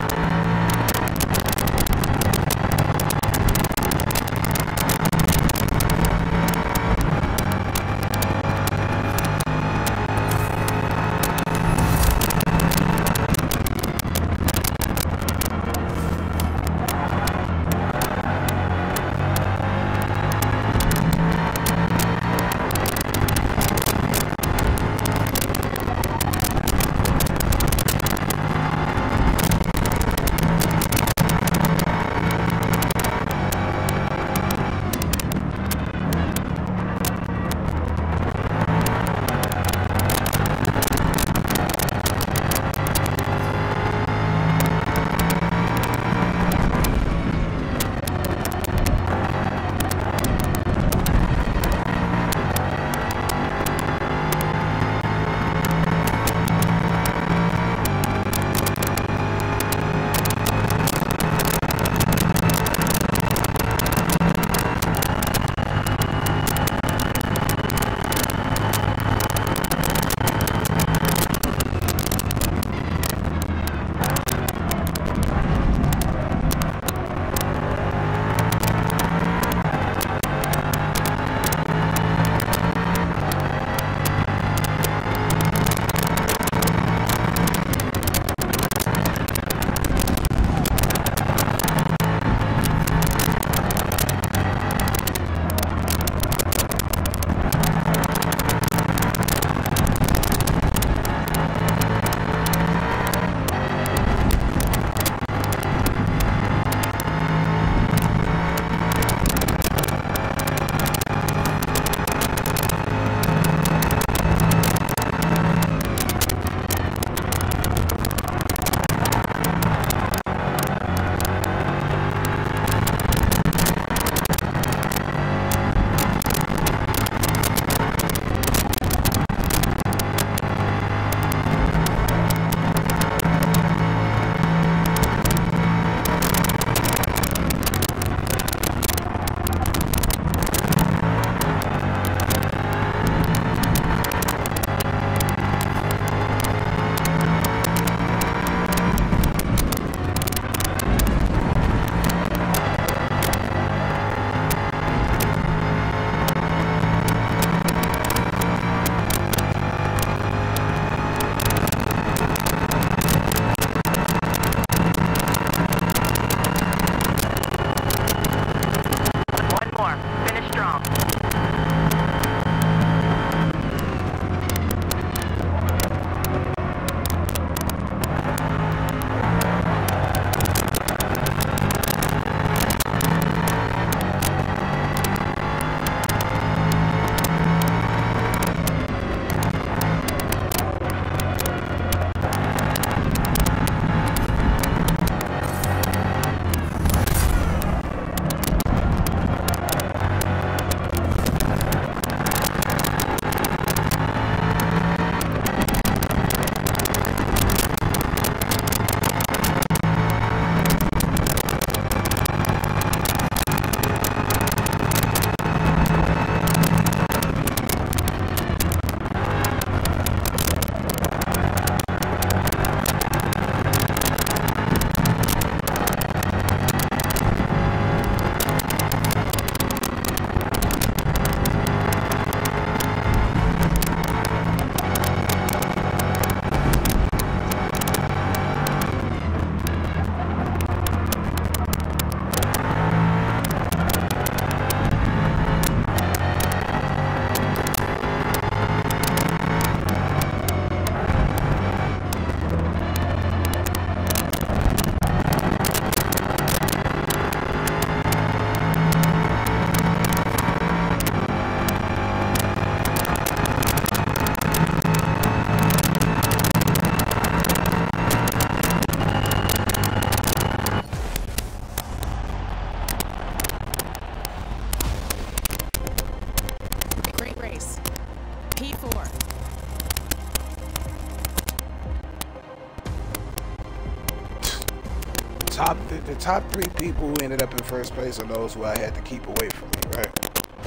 top three people who ended up in first place are those who I had to keep away from me, right?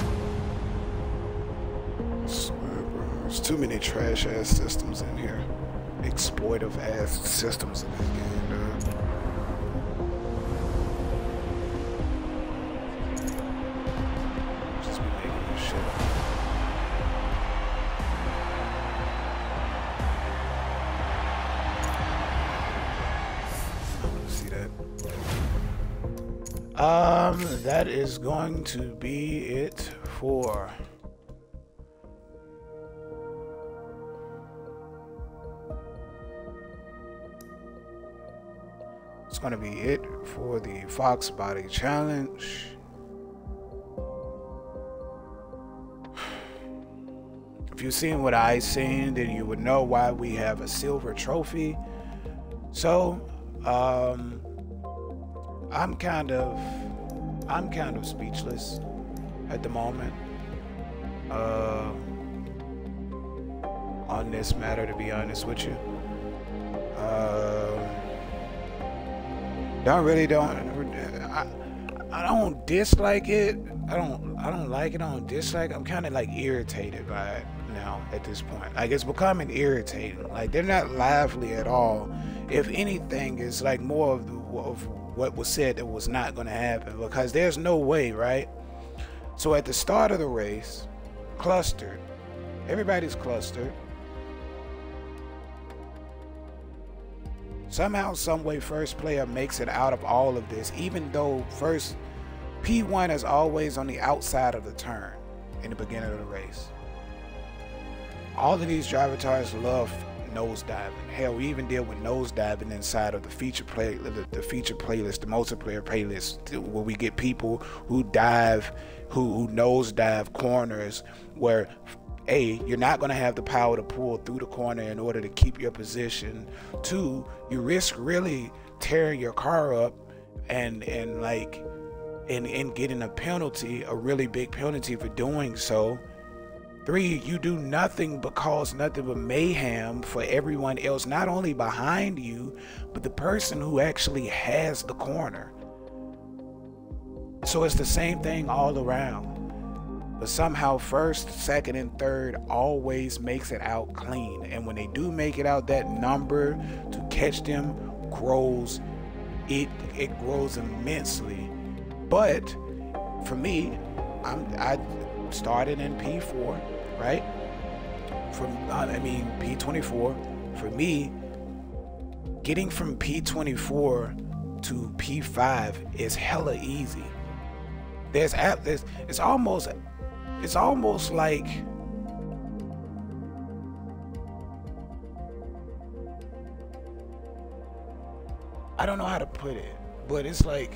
I swear, bro, there's too many trash ass systems in here. Exploitive ass systems in this game, dude. Just be making this shit up. Um, that is going to be it for it's going to be it for the Fox Body Challenge. If you've seen what I've seen, then you would know why we have a silver trophy. So, um, I'm kind of, I'm kind of speechless at the moment uh, on this matter, to be honest with you. Uh, don't really don't, I, I don't dislike it. I don't, I don't like it. I don't dislike it. I'm kind of like irritated by it now at this point. Like it's becoming irritating. Like they're not lively at all. If anything, it's like more of the, of what was said that was not going to happen, because there's no way, right? So at the start of the race, clustered, everybody's clustered. Somehow, some way, first player makes it out of all of this, even though first P one is always on the outside of the turn in the beginning of the race. All of these driver tires love nose diving. Hell, we even deal with nose diving inside of the feature play, the, the feature playlist, the multiplayer playlist, where we get people who dive, who, who nose dive corners, where A, you're not going to have the power to pull through the corner in order to keep your position. Two, you risk really tearing your car up and and like and, and getting a penalty, a really big penalty for doing so. Three, you do nothing but cause nothing but mayhem for everyone else, not only behind you, but the person who actually has the corner. So it's the same thing all around. But somehow first, second, and third always makes it out clean. And when they do make it out, that number to catch them grows. It it grows immensely. But for me, I'm I started in P four, right? From I mean P twenty-four. For me, getting from P twenty-four to P five is hella easy. There's there's it's almost it's almost like I don't know how to put it, but it's like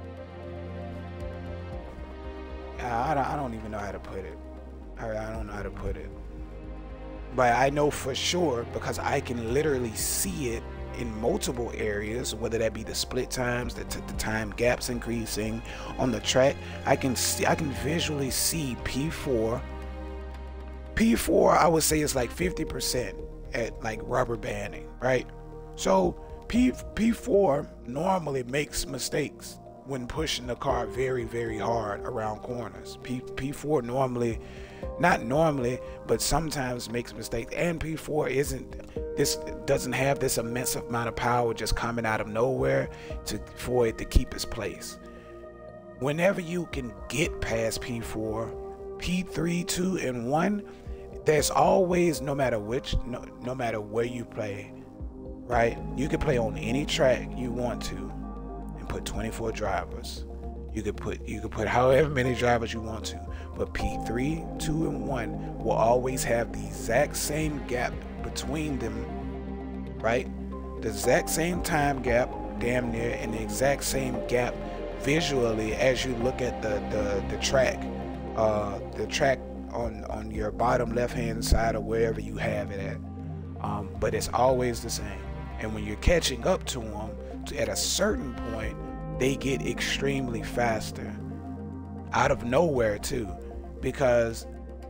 I don't, I don't even know how to put it. I, I don't know how to put it. But I know for sure, because I can literally see it in multiple areas, whether that be the split times, the, the time gaps increasing on the track. I can see, I can visually see P four. P four, I would say, is like fifty percent at like rubber banding, right? So P, P4 normally makes mistakes when pushing the car very, very hard around corners. P, P4 normally, not normally, but sometimes makes mistakes. And P four isn't, this doesn't have this immense amount of power just coming out of nowhere to for it to keep its place. Whenever you can get past P four, P three, two, and one, there's always, no matter which, no, no matter where you play, right? You can play on any track you want to. Put twenty-four drivers. You could put you could put however many drivers you want to, but P three, two, and one will always have the exact same gap between them, right? The exact same time gap, damn near, and the exact same gap visually as you look at the the, the track, uh, the track on on your bottom left-hand side or wherever you have it at. Um, but it's always the same. And when you're catching up to them, at a certain point, they get extremely faster out of nowhere too, because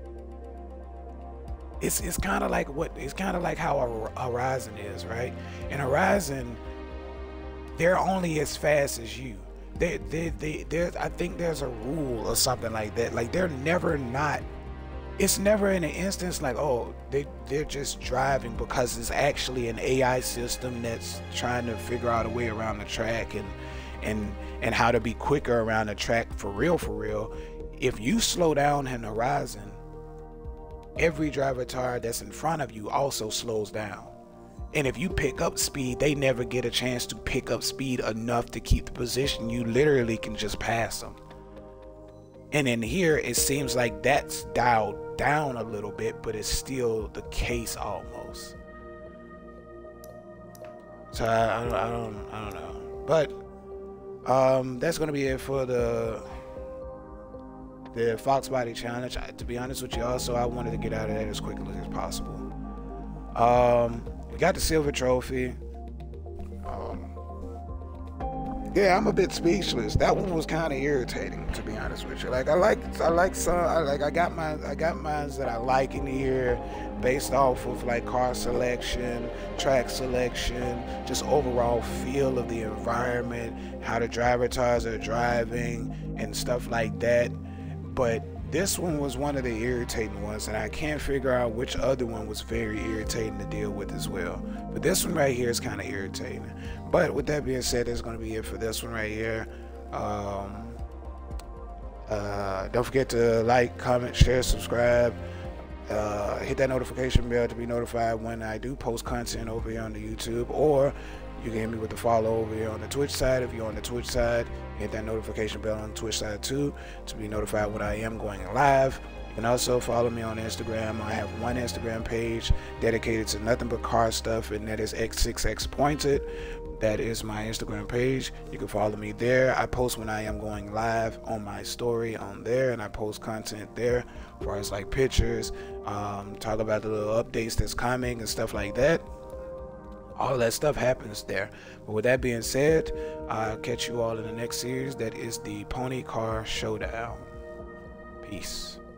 it's it's kind of like what it's kind of like how a Horizon is, right? In Horizon, they're only as fast as you. They, they, they, there's, I think there's a rule or something like that. Like they're never not. It's never in an instance like, oh, they they're just driving because it's actually an A I system that's trying to figure out a way around the track and and and how to be quicker around the track for real, for real. If you slow down in the horizon, every driver car that's in front of you also slows down. And if you pick up speed, they never get a chance to pick up speed enough to keep the position. You literally can just pass them. And in here, it seems like that's dialed down a little bit, but it's still the case almost. So I, I, don't, I don't, I don't know. But um, that's gonna be it for the the Fox Body Challenge. I, to be honest with you, also I wanted to get out of that as quickly as possible. Um, we got the silver trophy. Um, Yeah, I'm a bit speechless. That one was kind of irritating, to be honest with you. Like I like, I like some, I like, I got my, I got mines that I like in here, based off of like car selection, track selection, just overall feel of the environment, how the driver cars are driving, and stuff like that. But this one was one of the irritating ones, and I can't figure out which other one was very irritating to deal with as well. But this one right here is kind of irritating. But with that being said, that's going to be it for this one right here. Um, uh, don't forget to like, comment, share, subscribe. Uh, hit that notification bell to be notified when I do post content over here on the YouTube, or you can hit me with the follow over here on the Twitch side. If you're on the Twitch side, hit that notification bell on the Twitch side too to be notified when I am going live. You can also follow me on Instagram. I have one Instagram page dedicated to nothing but car stuff, and that is X six X Pointed. That is my Instagram page. You can follow me there. I post when I am going live on my story on there, and I post content there as far as like pictures, um, talk about the little updates that's coming and stuff like that. All that stuff happens there. But with that being said, I'll catch you all in the next series. That is the Pony Car Showdown. Peace.